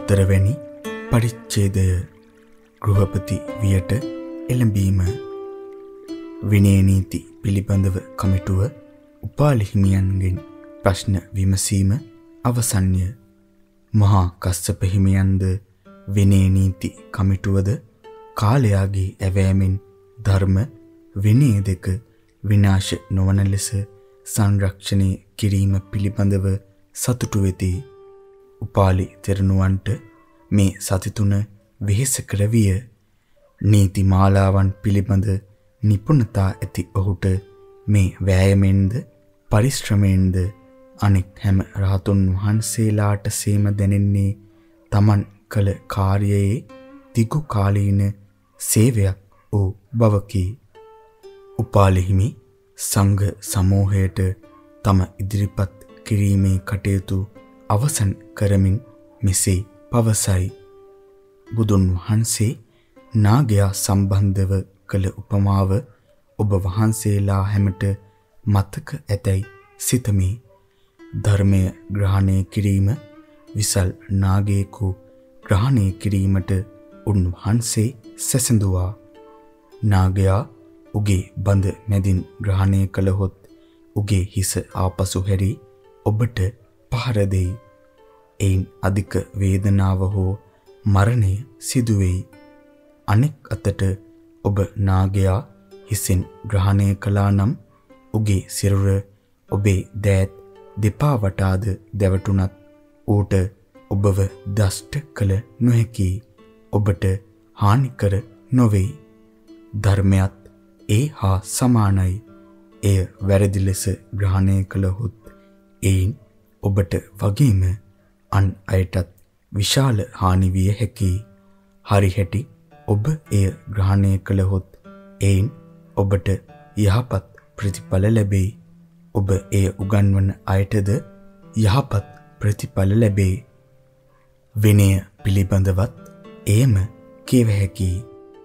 හතරවැනි පරිච්ඡේදය ගෘහපති වියට එළඹීම විනය නීති පිළිබඳව කමිටුව උපාලි හිමියන්ගෙන් ප්‍රශ්න විමසීම අවසන්ය. මහා කස්සප හිමියන්ද විනය නීති කමිටුවද කාලයාගේ ඇවෑමෙන් ධර්ම විනය දෙක විනාශ නොවන ලෙස සංරක්ෂණය කිරීම පිළිබඳව සතුටු වෙති. උපාලි තෙරණුවන්ට මේ සති තුන වෙහෙසකර විය. නීති මාලාවන් පිළිබඳ නිපුණතා ඇති ඔහුට මේ වෑයමෙන්ද පරිශ්‍රමයෙන්ද අනෙක් හැම රහතුන් වහන්සේලාට සේම දැනෙන්නේ තමන් කළ කාර්යයේ දිගු කාලීන සේවයක් වූ බවකි. උපාලි හිමි සංඝ සමූහයට තම ඉදිරිපත් කිරීමේ කටයුතු අවසන් කරමින් මෙසේ පවසයි. බුදුන් වහන්සේ නාගයා සම්බන්ධව කළ උපමාව ඔබ වහන්සේලා හැමට මතක ඇතැයි සිතමි. ධර්මය ග්‍රහණය කිරීම විසල් නාගයෙකු ග්‍රහණය කිරීමට උන්වහන්සේ සැසඳුවා. නාගයා උගේ බඳ මැදින් ග්‍රහණය කළහොත් උගේ හිස ආපසු හැරි ඔබට පහර දෙයි. එයින් අධික වේදනාව හෝ මරණය සිදුවෙයි. අනෙක් අතට ඔබ නාගයා හිසෙන් ග්‍රහණය කළා නම් උගේ සිරුර ඔබේ දෑත් දෙපා වටාද දැවටුනත් ඌට ඔබව දෂ්ට කළ නොහැකි. ඔබට හානිකර නොවේයි. ධර්මයත් ඒ හා සමානයි. එය වැරදි ලෙස ග්‍රහණය කළහොත් එයින් ඔබට වගේම අන් අයටත් විශාල හානි විය හැකියි. හරි හැටි ඔබ එය ග්‍රහණය කළහොත් එයින් ඔබට යහපත් ප්‍රතිඵල ලැබේ. ඔබ එය උගන්වන අයටද යහපත් ප්‍රතිඵල ලැබේ. විනය පිළිබඳවත් එයම කියව හැකියි.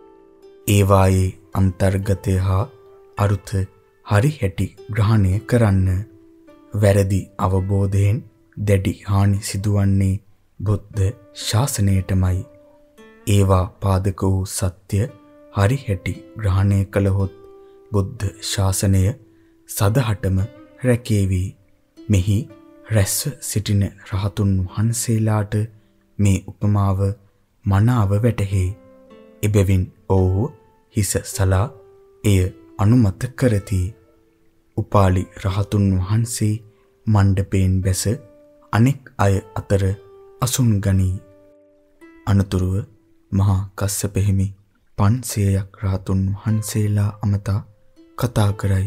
ඒවායේ අන්තර්ගතය හා අරුත හරි හැටි ග්‍රහණය කරන්න. වැරදි අවබෝධයෙන් දැඩි හානි සිදුවන්නේ බුද්ධ ශාසනයටමයි. ඒවා පාදක වූ සත්‍ය හරි හැටි ග්‍රහණය කළහොත් බුද්ධ ශාසනය සදහටම රැකේවි. මෙහි රැස්ව සිටින රහතුන් වහන්සේලාට මේ උපමාව මනාව වැටහේ. එබැවින් ඔව්හු හිස සලා එය අනුමත කරති. උපාලි රහතුන් වහන්සේ මණ්ඩපයෙන් බැස අනෙක් අය අතර අසුන් ගනී. අනතුරුව මහා කස්සප හිමි 500ක් රහතුන් වහන්සේලා අමතා කතා කරයි.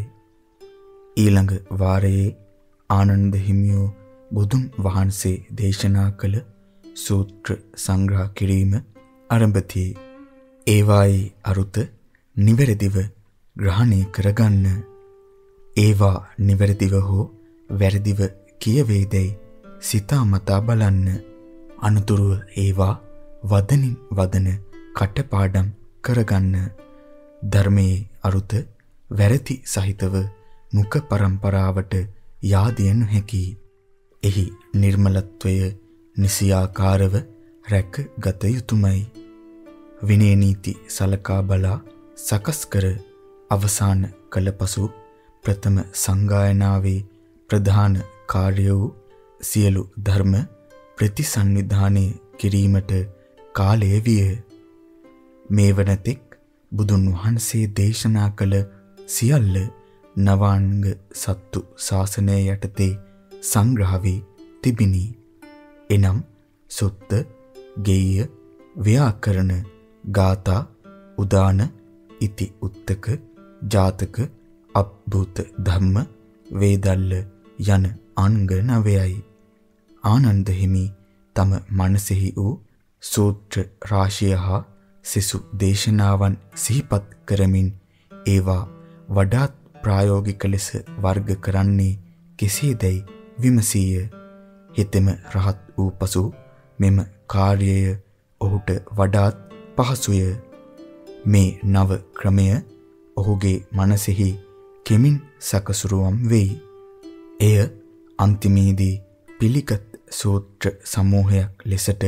ඊළඟ වාරයේ ආනන්ද හිමියෝ බුදුන් වහන්සේ දේශනා කළ සූත්‍ර සංග්‍රහ කිරීම ආරම්භති. ඒවායේ අරුත නිවැරදිව ග්‍රහණය කරගන්න. ඒවා නිවැරදිව හෝ වැරදිව කියවේදැයි සිතාමතා බලන්න. අනතුරුව ඒවා වදනින් වදන කටපාඩම් කරගන්න. ධර්මයේ අරුත වැරදි සහිතව මුඛ පරම්පරාවට යාදිය නොහැකි. එහි නිර්මලත්වය නිසියාකාරව රැක ගත යුතුයමයි. විනය නීති සලකා බලා සකස් කර අවසන් කළ පසු ප්‍රථම සංගායනාවේ ප්‍රධාන කාර්ය වූ සියලු ධර්ම ප්‍රතිසංවිධානය කිරීමට කාලය විය. මේ වනතෙක් බුදුන් වහන්සේ දේශනා කළ සියල්ල නවාංග සත්තු ශාසනය යටතේ සංග්‍රහ වී තිබිනි. එනම් සුත්ත, ගෙය්‍ය, ව්‍යාකරණ, ගාථා, උදාන, ඉති උත්තක, ජාතක, අබ්බූත ධම්ම, වේදල්ල යන අංග 9යි. ආනන්ද හිමි තම මනසෙහි වූ සූත්‍ර රාශිය හා සිසු දේශනාවන් සිහිපත් කරමින් ඒවා වඩාත් ප්‍රායෝගික ලෙස වර්ග කරන්නේ කෙසේදැයි විමසීය. හිතෙම රහත් වූ පසු මෙම කාර්යය ඔහුට වඩාත් පහසුය. මේ නව ක්‍රමය ඔහුගේ මනසෙහි කෙමින් සකසුරුවම් වෙයි. එය අන්තිමේදී පිළිගත් සූත්‍ර සමූහයක් ලෙසට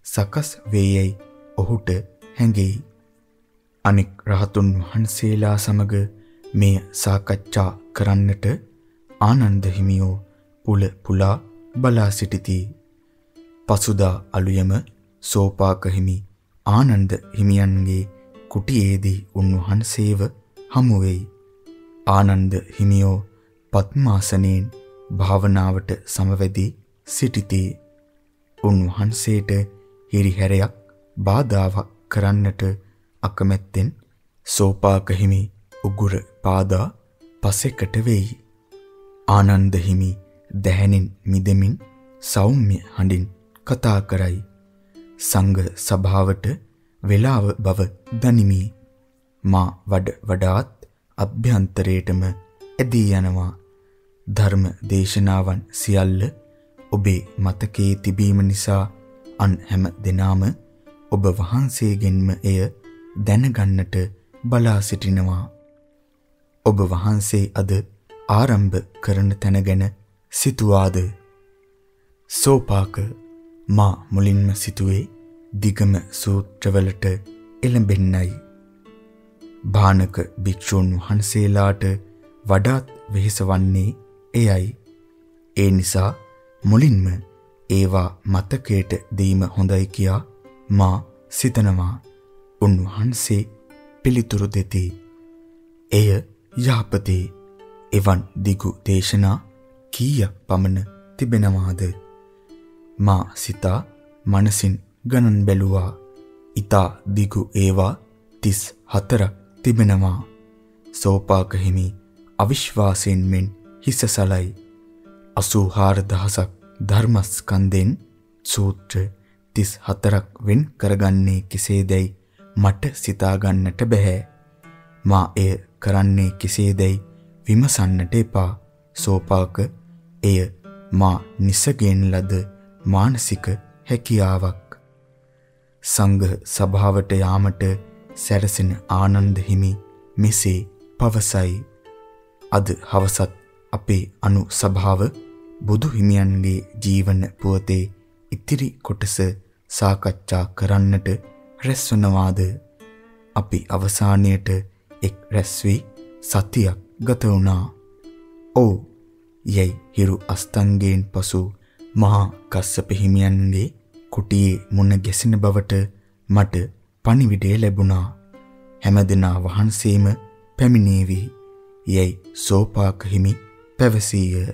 සකස් වේයයි ඔහුට හැඟෙයි. අනෙක් රහතුන් වහන්සේලා සමග මෙය සාකච්ඡා කරන්නට ආනන්ද හිමියෝ පුල පුලා බලා සිටිති. පසුදා අලුයම සෝපාක හිමි ආනන්ද හිමියන්ගේ කුටියේදී උන්වහන්සේව හමු වෙයි. ආනන්ද හිමියෝ පద్මාසනයෙන් භාවනාවට සමවැදී සිටිති. උන්වහන්සේට හිරිහැරයක් බාධාවක් කරන්නට අකමැත්තෙන් සෝපාක හිමි උගුර පාදා පසෙකට වෙයි. ආනන්ද හිමි දැහැණින් මිදමින් සෞම්‍ය හඬින් කතා කරයි. සංඝ සභාවට වේලාව බව දනිමි. මා වඩාත් අභ්‍යන්තරයටම ඇදී යනවා. ධර්ම දේශනාවන් සියල්ල ඔබේ මතකයේ තිබීම නිසා අන් හැම දෙනාම ඔබ වහන්සේගෙන්ම එය දැනගන්නට බලා සිටිනවා. ඔබ වහන්සේ අද ආරම්භ කරන තැන ගැන සිතුවාද? සෝපාක, මා මුලින්ම සිතුවේ දිගම සූත්‍රවලට එළඹෙන්නයි. භානක භික්ෂුන් වහන්සේලාට වඩාත් වෙහෙස වන්නේ එයයි. ඒ නිසා මුලින්ම ඒවා මතකයට දීම හොඳයි කියා මා සිතනවා. උන්වහන්සේ පිළිතුරු දෙති. එය යහපතේ. එවන් දිගු දේශනා කීයක් පමණ තිබෙනවාද? මා සිතා මනසින් ගණන් බැලුවා. ඊතා දිගු ඒවා 34ක් තිබෙනවා. සෝපාක හිමි අවිශ්වාසයෙන් මෙන් හිස සලයි. 84000ක් ධර්මස්කන්ධෙන් සූත්‍ර 34ක් වෙන් කරගන්නේ කෙසේදයි මට සිතා ගන්නට බෑ. මා එය කරන්නේ කෙසේදයි විමසන්නට එපා. සෝපාක, එය මා නිසගෙන් ලද මානසික හැකියාවක්. සංඝ සභාවට යාමට සැරසෙන ආනන්ද හිමි මෙසේ පවසයි. අද හවසත් අපේ අනු සභාව බුදු හිමියන්ගේ ජීවන පුවතේ ඉතිරි කොටස සාකච්ඡා කරන්නට රැස්වනවාද? අපි අවසානයේට එක් රැස් වී සතියක් ගත වුණා. "ඔව්" යයි හිරු අස්තංගයෙන් පසු මහා කස්සප හිමියන්ගේ කුටියේ මුණ ගැසෙන බවට මට පණිවිඩය ලැබුණා. හැමදෙනා වහන්සේම පැමිණේවි යයි සෝපාක හිමි පැවසීය.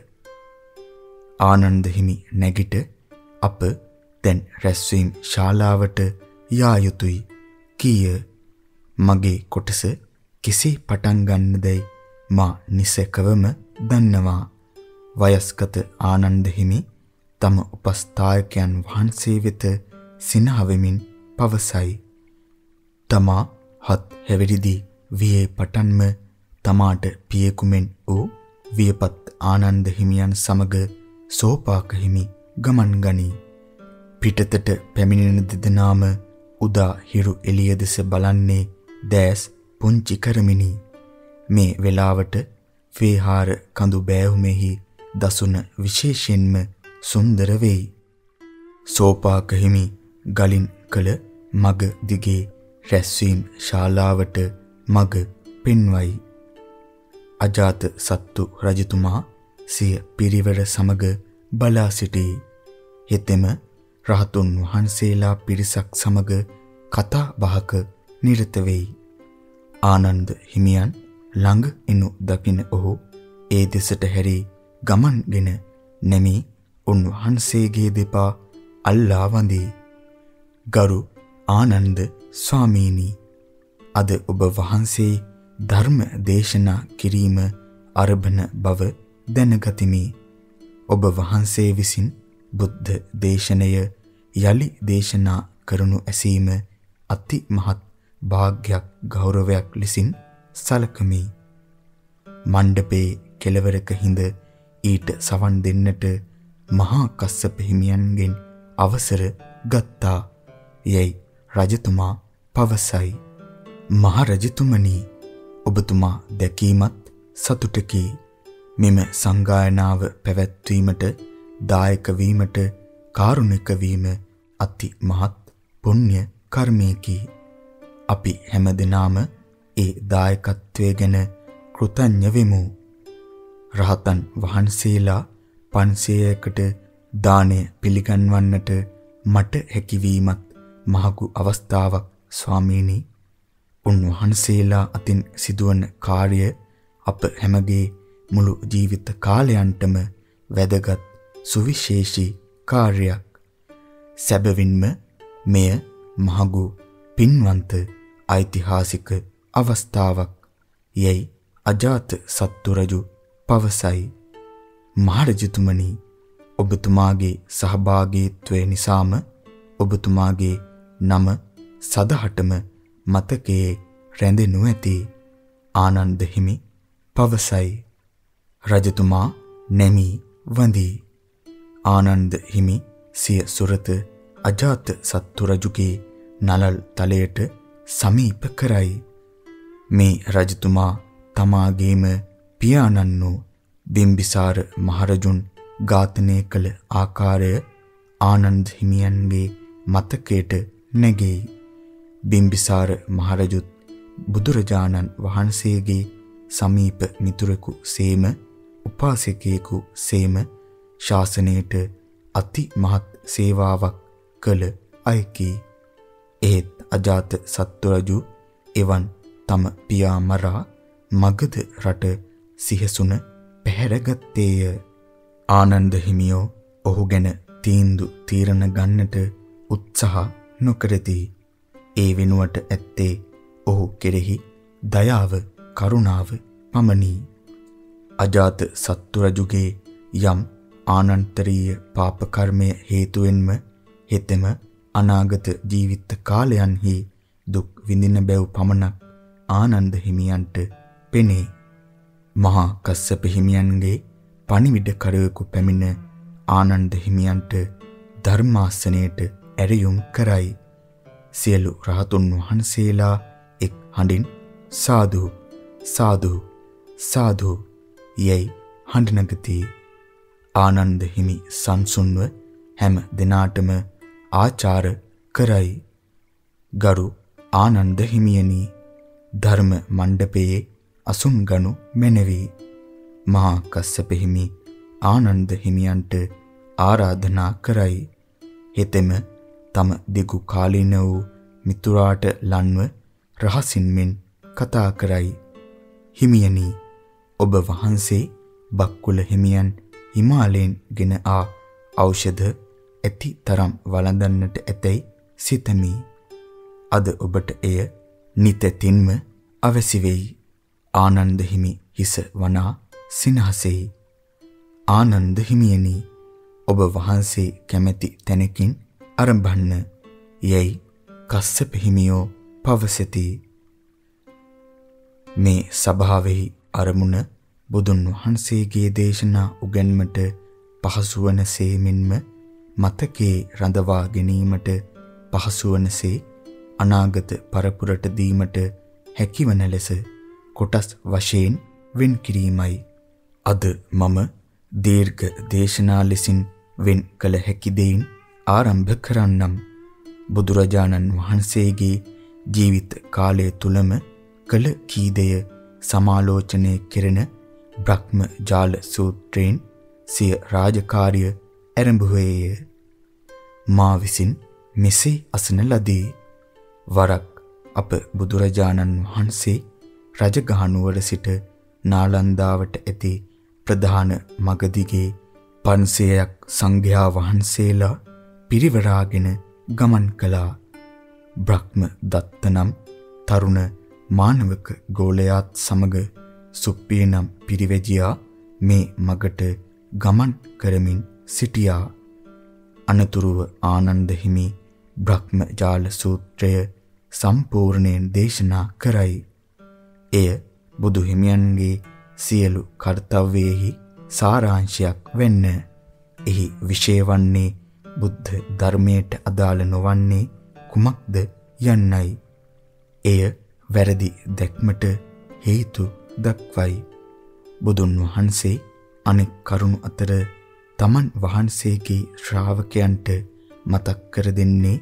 ආනන්ද හිමි නැගිට අප දැන් රැස්වීම් ශාලාවට යා යුතුයි කීය. මගේ කොටස කෙසේ පටන් ගන්නදයි මා නිසකවම දන්නවා. වයස්ගත ආනන්ද හිමි තම උපස්ථායකයන් වහන්සේ වෙත සිනහ වෙමින් පවසයි. තමා 7 හැවිරිදි වියේ පටන්ම තමාට පියෙකුමෙන් වූ වියපත් ආනන්ද හිමියන් සමග සෝපාක හිමි ගමන් ගනී. පිටතට පැමිණෙන දෙදෙනාම උදා හිරු එළිය දෙස බලන්නේ දැස් පුංචි කරමිනි. මේ වෙලාවට වේහාර කඳු බෑවුමෙහි දසුන විශේෂයෙන්ම සුන්දර වෙයි. සෝපාක හිමි ගලින් කළ මග දිගේ රැස්වීම් ශාලාවට මග පෙන්වයි. අජාත සත්තු රජතුමා සිය පිරිවර සමග බලා සිටී. හෙතෙම රහතුන් වහන්සේලා පිරිසක් සමග කතා බහක නිරත වෙයි. ආනන්ද හිමියන් ළඟ එනු දකින ඔහු ඒ දෙසට හැරී ගමන්ගෙන නැමී උන්වහන්සේගේ දෙපා අල්ලා වඳී. "ගරු ආනන්ද ස්වාමීනි, අද ඔබ වහන්සේ ධර්ම දේශනා කිරීම ආරම්භන බව දැනගතිමි. ඔබ වහන්සේ විසින් බුද්ධ දේශනය යලි දේශනා කරනු ඇසීම අති මහත් භාග්යක් ගෞරවයක් ලෙසින් සලකමි. මණ්ඩපේ කෙළවරක හිඳ ඊට සවන් දෙන්නට මහා කස්සප හිමියන්ගෙන් අවසර ගත්තා යයි රජතුමා පවසයි. "මහ රජතුමනි, ඔබතුමා දැකීමත් සතුටකි. මෙම සංගායනාව පැවැත්වීමට දායක වීමට කාරුණික වීම අති මහත් පුණ්‍ය කර්මයකි. අපි හැමදෙනාම ඒ දායකත්වයේ ගැන කෘතඥ වෙමු. රහතන් වහන්සේලා 500කට දානය පිළිගන්වන්නට මට හැකියවීමත් මහඟු අවස්ථාවක් ස්වාමීනි. උන්වහන්සේලා අතින් සිදුවන කාර්ය අප හැමගේ මුළු ජීවිත කාලයන්ටම වැදගත් සුවිශේෂී කාර්යයක්. සැබවින්ම මෙය මහඟු පින්වන්ත ඓතිහාසික අවස්ථාවක් යයි අජාත සත්තු රජු පවසයි. මහරජතුමනි, ඔබතුමාගේ සහභාගීත්වය නිසාම ඔබතුමාගේ නම සදහටම මතකයේ රැඳෙනු ඇති. ආනන්ද හිමි පවසයි. රජතුමා නැමී වඳී. ආනන්ද හිමි සිය සුරත අජාත සත්තු රජුගේ නලල් තලයට සමීප කරයි. මේ රජතුමා තමාගේම පියාණන් වූ බිම්බිසාර මහරජුන් ඝාතනය කළ ආකාරය ආනන්ද හිමියන්ගේ මතකයට නැගෙයි. බිම්බිසාර මහරජුත් බුදුරජාණන් වහන්සේගේ සමීප මිතුරෙකු සේම උපාසකයෙකු සේම ශාසනයට අති මහත් සේවාවක් කළ අයකි. එහෙත් අජාත සත්තු රජු එවන් තම පියා මරා මගධ රට සිහසුන පැහැරගත්තේය. ආනන්ද හිමියෝ ඔහු ගැන තීරණ ගන්නට උත්සාහ නොකරති. ඒ වෙනුවට ඇත්තේ ඔහු කෙරෙහි දයාව කරුණාව පමණි. අජාත සත්තු රජුගේ යම් ආනන්තරීය පාප කර්මය හේතුවෙන්ම හෙතෙම අනාගත ජීවිත කාලයන්හි දුක් විඳින බැව් පමණක් ආනන්ද හිමියන්ට පෙනේ. මහා කස්සප හිමියන්ගේ පණිවිඩ කරවෙකු පැමිණ ආනන්ද හිමියන්ට ධර්මාසනයට ඇරයුම් කරයි. සියලු රහතුන් වහන්සේලා එක් හඬින් සාදු සාදු සාදු යයි හඬ නගති. ආනන්ද හිමි සංසුන්ව හැම දිනාටම ආචාර කරයි. ගරු ආනන්ද හිමියනි, ධර්ම මණ්ඩපයේ අසුන් ගනු මැනවි. මහා කස්සප හිමි ආනන්ද හිමියන්ට ආරාධනා කරයි. හෙතෙම තම දිගු කාලීන වූ මිතුරාට ලන්ව රහසින් මෙන් කතා කරයි. හිමියනි, ඔබ වහන්සේ බක්කුල හිමියන් හිමාලයෙන් ගෙන ආ ඖෂධ ඇති තරම් වළඳන්නට ඇතැයි සිතමි. අද ඔබට එය නිතැතින්ම අවැසි වෙයි. ආනන්ද හිමි හිස වනා සිනහසෙයි. ආනන්ද හිමියනි, ඔබ වහන්සේ කැමැති තැනකින් ආරම්භන්න යයි කස්සප හිමියෝ පවසති. මේ සභාවෙහි අරමුණ බුදුන් වහන්සේගේ දේශනා උගන්මට පහසු වනසේ මෙන්ම මතකයේ රඳවා ගැනීමට පහසු වනසේ අනාගත පරපුරට දීමට හැකිවන ලෙස කොටස් වශයෙන් වෙන් කිරීමයි. අද මම දීර්ඝ දේශනා ලෙසින් වෙන් කළ හැකි දෙයින් ආරම්භ කරන්නම්. බුදුරජාණන් වහන්සේගේ ජීවිත කාලය තුලම කළ කීදය සමාලෝචනය කෙරෙන බ්‍රහ්ම ජාල සූත්‍රයෙන් සිය රාජකාරිය ආරම්භුවේය. මා විසින් මෙසේ අසන ලදී. වරක් අප බුදුරජාණන් වහන්සේ රජගහනුවර සිට නාලන්දාවට ඇති ප්‍රධාන මගදිගේ 500ක් සංඝයා වහන්සේලා පිරිවරාගෙන ගමන් කළා. බ්‍රහ්ම දත්ත නම් තරුණ මානවක ගෝලයාත් සමග සුප්පිය නම් පිරිවැජියා මේ මගට ගමන් කරමින් සිටියා. අනතුරුව ආනන්ද හිමි බ්‍රහ්ම ජාල සූත්‍රය සම්පූර්ණයෙන් දේශනා කරයි. එය බුදු හිමියන්ගේ සියලු කර්තව්‍යෙහි සාරාංශයක් වෙන්න. එහි විශේෂ වන්නේ බුද්ධ ධර්මයට අදාළ නොවන්නේ කුමක්ද යන්නයි. එය වැරදි දැක්මට හේතු දක්වයි. බුදුන් වහන්සේ අනෙක් කරුණු අතර තමන් වහන්සේගේ ශ්‍රාවකයන්ට මතක් කර දෙන්නේ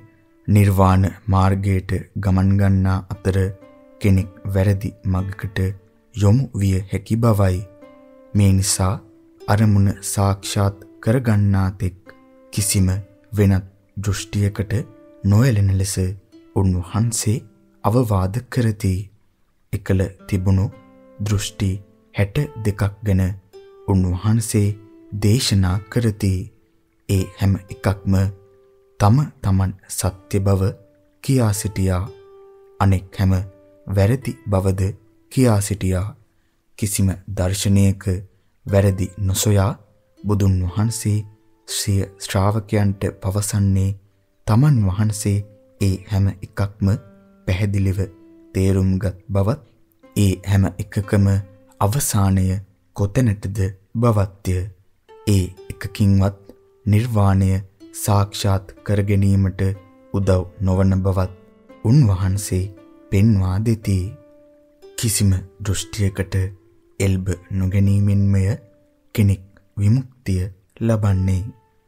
නිර්වාණ මාර්ගයට ගමන් ගන්නා අතර කෙනෙක් වැරදි මඟකට යොමු විය හැකි බවයි. මේ නිසා අරමුණ සාක්ෂාත් කරගන්නා තෙක් කිසිම වෙනත් දෘෂ්ටියකට නොයැලෙන ලෙස උන්වහන්සේ අවවාද කරති. එකල තිබුණු දෘෂ්ටි 62ක් ගැන උන්වහන්සේ දේශනා කරති. ඒ හැම එකක්ම තම තමන් සත්‍ය බව කියා සිටියා. අනෙක් හැම වැරදි බවද කියා සිටියා. කිසිම දර්ශනයක වැරදි නොසොයා බුදුන් වහන්සේ සිය ශ්‍රාවකයන්ට පවසන්නේ තමන් වහන්සේ ඒ හැම එකක්ම පැහැදිලිව තේරුම්ගත් බවත් ඒ හැම එකකම අවසානය කොතැනටද බවත්ය. ඒ එකකින්වත් නිර්වාණය සාක්ෂාත් කර ගැනීමට උදව් නොවන බවත් උන්වහන්සේ පෙන්වා දෙති. කිසිම දෘෂ්ටියකට එල්බ නොගැනීමෙන්මය කෙනෙක් විමුක්තිය ලබන්නේ.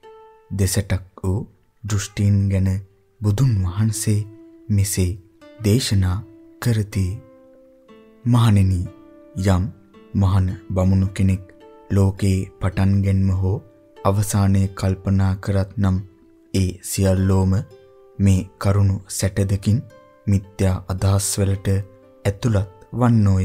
දෙසටක් වූ දෘෂ්ටීන් ගැන බුදුන් වහන්සේ මෙසේ දේශනා කරති. මහණෙනි, යම් මහාන බමුණු කෙනෙක් ලෝකේ පටන් ගැන්ම හෝ අවසානයේ කල්පනා කරත් නම් ඒ සියල්ලෝම මේ කරුණු සැටදකින් මිත්‍යා අදහස් වලට ඇතුළත් වන්නෝය.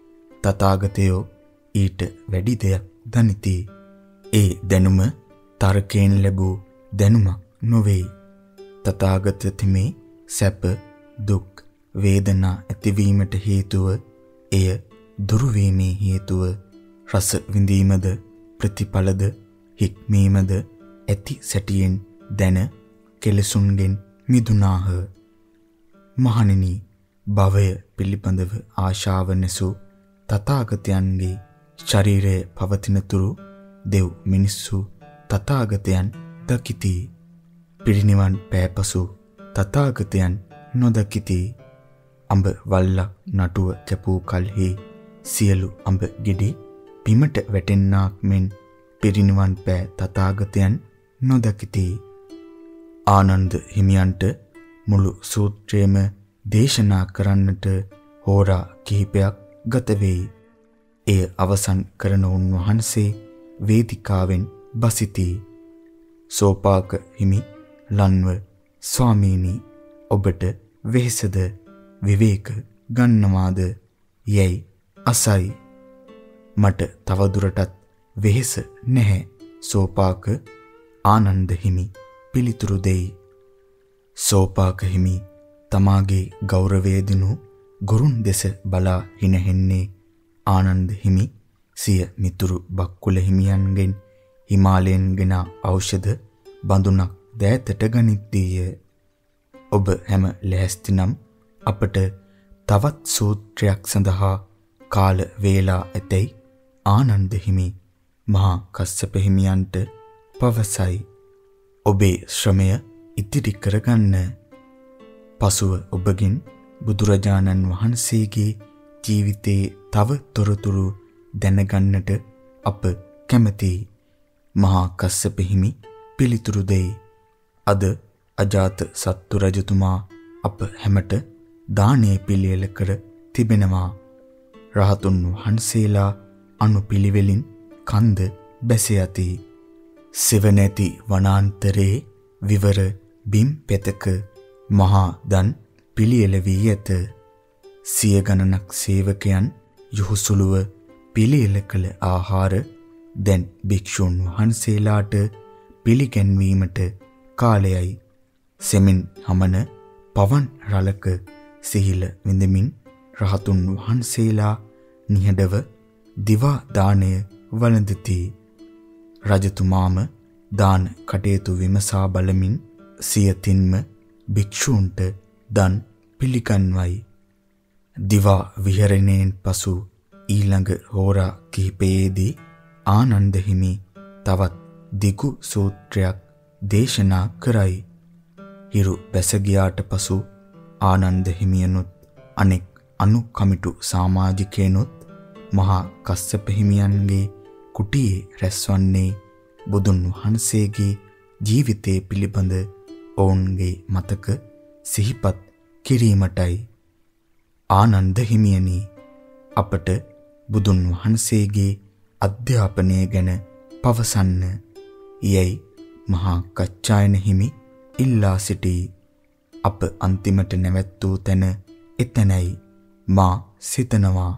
තථාගතයෝ ඊට වැඩි දෙයක් දනිති. ඒ දැනුම තර්කයෙන් ලැබූ දැනුමක් නොවේ. තථාගත තෙමේ සැප දුක් වේදනා ඇතිවීමට හේතුව එය දුරු වීමේ හේතුව රස විඳීමද ප්‍රතිඵලද හික්මීමද ඇති සැටියෙන් දැන කෙලසුන්ගෙන් මිදුනාහ. මහණෙනි, භවය පිළිබඳව ආශාව නැසූ තථාගතයන්ගේ ශරීරය පවතින තුරු දෙව් මිනිස්සු තථාගතයන් දකිති. පිරිනිවන් පෑපසු තථාගතයන් නොදකිති. අඹ වල්ලක් නටුව කැපූ කල්හි සියලු අඹ ගෙඩි බිමට වැටෙන්නාක් මෙන් පිරිනිවන් පෑ තථාගතයන් නොදකිති. ආනන්ද හිමියන්ට මුළු සූත්‍රයේම දේශනා කරන්නට හෝරා කිහිපයක් ගත වෙයි. එය අවසන් කරන උන්වහන්සේ වේදිකාවෙන් බසිති. සෝපාක හිමි ලන්ව ස්වාමීනි, ඔබට වෙහෙසද විවේක ගන්නවාද යැයි අසයි. මට තවදුරටත් වෙහෙස නැහැ. සෝපාක ආනන්ද හිමි පිළිතුරු දෙයි. සෝපාක හිමි තමාගේ ගෞරවය දිනු ගුරුන් දෙස බලා හිනහෙන්නේ ආනන්ද හිමි සිය මිතුරු බක්කුල හිමියන්ගෙන් හිමාලයෙන් ගෙන ඖෂධ බඳුනක් දෑතට ගනිද්දීය. ඔබ හැම ලැහැස්ති නම් අපට තවත් සූත්‍රයක් සඳහා කාල වේලා ඇතැයි ආනන්ද හිමි මහා කස්සප හිමියන්ට පවසයි. ඔබේ ශ්‍රමය ඉතිරි කරගන්න. පසුව ඔබගෙන් බුදුරජාණන් වහන්සේගේ ජීවිතයේ තව තොරතුරු දැනගන්නට අප කැමැතියි. මහා කස්සප හිමි පිළිතුරු දෙයි. අද අජාත සත්තු රජතුමා අප හැමට දානය පිළියෙල කර තිබෙනවා. රහතුන් වහන්සේලා අනුපිළිවෙලින් කන්ද බැස යති. සෙවණැති වනාන්තරයේ විවර බිම් පෙතක මහා දන් පිළියෙල වී ඇත. සිය ගණනක් සේවකයන් යහුසුලුව පිළියෙල කළ ආහාර දැන් භික්ෂුන් වහන්සේලාට පිළිගැන්වීමට කාලයයි. සෙමින් හමන පවන් රලක සිහිල විඳමින් රහතුන් වහන්සේලා නිහඬව දිවා දාණය වළඳති. රජතුමාම දාන කටයුතු විමසා බලමින් සියතින්ම භික්ෂූන්ට දන් පිළිගන්වයි. දිවා විහරණයෙන් පසු ඊළඟ හෝරා කිහිපයේදී ආනන්ද හිමි තවත් දිගු සූත්‍රයක් දේශනා කරයි. හිරු බැස ගියාට පසු ආනන්ද හිමියනුත් අනෙක් අනුකමිටු සමාජිකයනුත් මහා කස්සප හිමියන්ගේ කුටියේ රැස්වන්නේ බුදුන් වහන්සේගේ ජීවිතය පිළිබඳ ඔවුන්ගේ මතක සිහිපත් කිරීමටයි. ආනන්ද හිමියනි, අපට බුදුන් වහන්සේගේ අධ්‍යාපනය ගැන පවසන්න යයි මහා කච්චායන හිමි ඉල්ලා සිටී. අප අන්තිමට නැවැත්වූ තැන එතැනයි මා සිතනවා.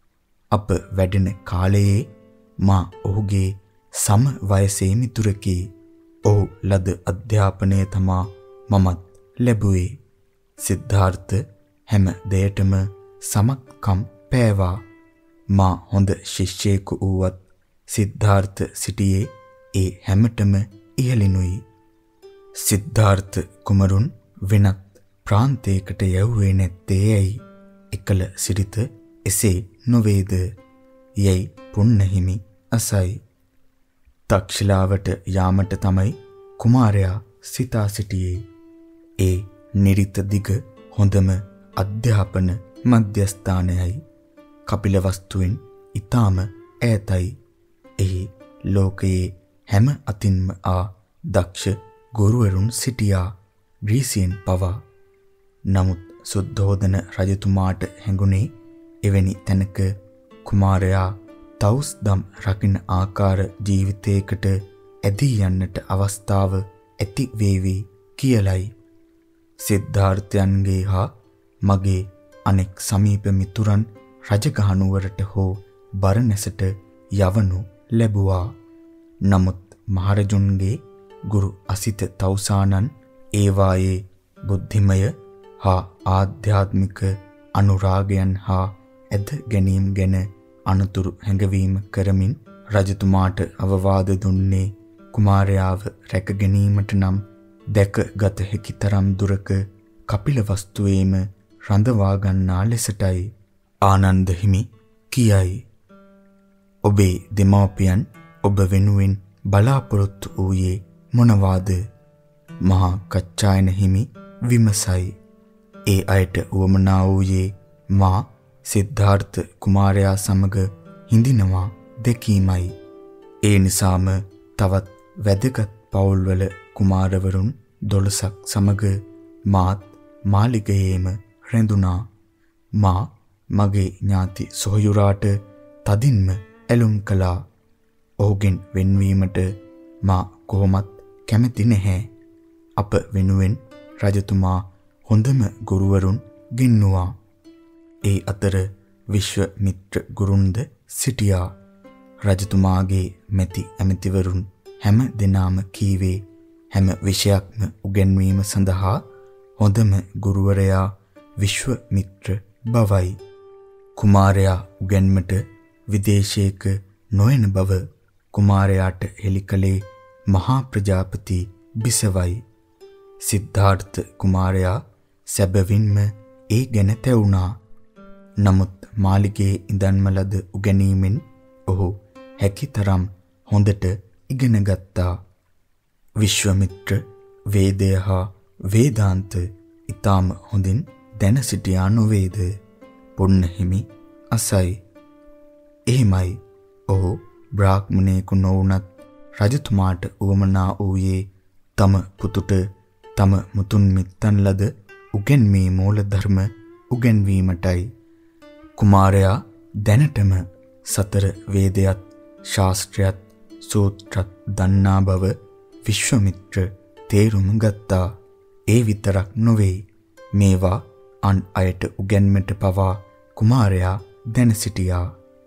අප වැඩෙන කාලයේ මා ඔහුගේ සම වයසේ මිතුරකි. ඔහු ලද අධ්‍යාපනය තමා මමත් ලැබුවේ. සිද්ධාර්ථ හැම දෙයටම සමත්කම් පෑවා. මා හොඳ ශිෂ්‍යයෙකු වුවත් සිද්ධාර්ථ සිටියේ ඒ හැමතෙම ඉහළිනුයි. සිද්ධාර්ථ කුමරුන් වෙනත් ප්‍රාන්තයකට යවුවේ නැත්තේ ඇයි? එකල සිරිත එසේ නොවේද? යයි පුන්නහිමි අසයි. තක්ෂිලාවට යාමට තමයි කුමාරයා සිතා සිටියේ. ඒ නිරිත දිග හොඳම අධ්‍යාපන මධ්‍යස්ථානයයි. කපිලවස්තුවෙන් ඊටාම ඈතයි. එහි ලෝකයේ හැම අතින්ම දක්ෂ ගුරුවරුන් සිටියා, ග්‍රීසියෙන් පවා. නමුත් සුද්ධෝදන රජතුමාට හැඟුණේ එවැනි තැනක කුමාරයා තවුස්දම් රකින්න ආකාර ජීවිතයකට ඇදී යන්නට අවස්ථාව ඇති වේවි කියලයි. සිද්ධාර්ථයන්ගේ හා මගේ අනෙක් සමීප මිතුරන් රජගහනුවරට හෝ බරණැසට යවනු ලැබුවා. නමුත් මහරජුන්ගේ ගුරු අසිත තවුසානන් ඒවායේ බුද්ධිමය හා ආධ්‍යාත්මික අනුරාගයන් හා ඇද ගැනීම ගැන අනුතුරු හැඟවීම කරමින් රජතුමාට අවවාද දුන්නේ කුමාරයාව රැක ගැනීමට නම් දැකගත හැකි තරම් දුරක කපිලවස්තුවේම රඳවා ගන්නා ලෙසටයි. ආනන්ද හිමි කියයි. ඔබේ දෙමාපියන් ඔබ වෙනුවෙන් බලාපොරොත්තු වූයේ මොනවාද? මහා කච්චායන හිමි විමසයි. ඒ අයට උවමනා වූයේ මා සිද්ධාර්ථ කුමාරයා සමග හිඳිනවා දැකීමයි. ඒ නිසාම තවත් වැදගත් පවුල්වල කුමාරවරුන් 12ක් සමග මාත් මාලිගයේම රැඳුණා. මා මගේ ඥාති සොහොයුරාට තදින්ම ඇලුම් කළා. ඔහුගෙන් වෙන්වීමට මා කොහොමත් කැමති නැහැ. අප වෙනුවෙන් රජතුමා හොඳම ගුරුවරුන් ගෙන්නුවා. ඒ අතර විශ්වමිත්‍ර ගුරුන්ද සිටියා. රජතුමාගේ මැති ඇමතිවරුන් හැම දෙනාම කීවේ හැම විෂයක්ම උගන්වීම සඳහා හොඳම ගුරුවරයා විශ්වමිත්‍ර බවයි. කුමාරයා උගන්මට විදේශයක නොයන බව කුමාරයාට හෙළිකලේ මහා ප්‍රජාපති බිසවයි. සිද්ධාර්ථ කුමාරයා සැබවින්ම ඒ ගැන තැවුණා. නමුත් මාලිගයේ ඉඳන්ම ලද උගැනීමෙන් ඔහු හැකිතරම් හොඳට ඉගෙන ගත්තා. විශ්වමිත්‍ර වේදය හා වේදාන්ත ඊටාම හොඳින් දැන සිටියා නොවේද? පුන්නහිමි අසයි. එහෙමයි. ඔහු බ්‍රාහ්මණයෙකු නොවුනත් රජතුමාට උවමනා වූයේ තම පුතුට තම මුතුන් මිත්තන් ලද උගන්මේ මූල ධර්ම උගන්වීමටයි. කුමාරයා දැනටම සතර වේදයත් ශාස්ත්‍රයත් සූත්‍රත් දන්නා බව විශ්වමිත්‍ර තේරුම් ගත්තා. ඒ විතරක් නොවේ, මේවා අන් අයට උගන්මට පවා කුමාරයා දැන සිටියා.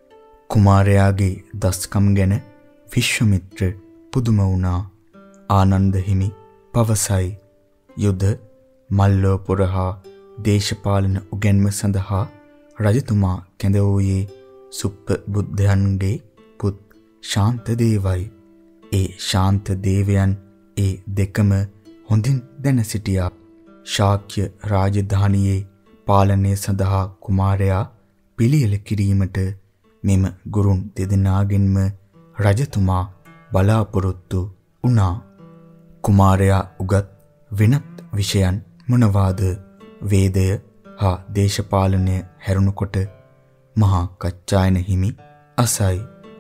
කුමාරයාගේ දස්කම් ගැන විශ්වමිත්‍ර පුදුම වුණා. ආනන්ද හිමි පවසයි. යුද මල්ලෝපුර හා දේශපාලන උගන්ම සඳහා රජතුමා කැඳ වූයේ සුප්පබුද්ධයන්ගේ පුත් ශාන්තදේවයි. ඒ ශාන්තදේවයන් ඒ දෙකම හොඳින් දැන සිටියා. ශාක්‍ය රාජධානියේ පාලනය සඳහා කුමාරයා පිළියෙල කිරීමට මෙම ගුරුන් දෙදෙනාගෙන්ම රජතුමා බලාපොරොත්තු වුණා. කුමාරයා උගත් වෙනත් විෂයන් මොනවාද? වේදය හා දේශපාලනය හැරුණුකොට මහා කච්චායන හිමි අසයි.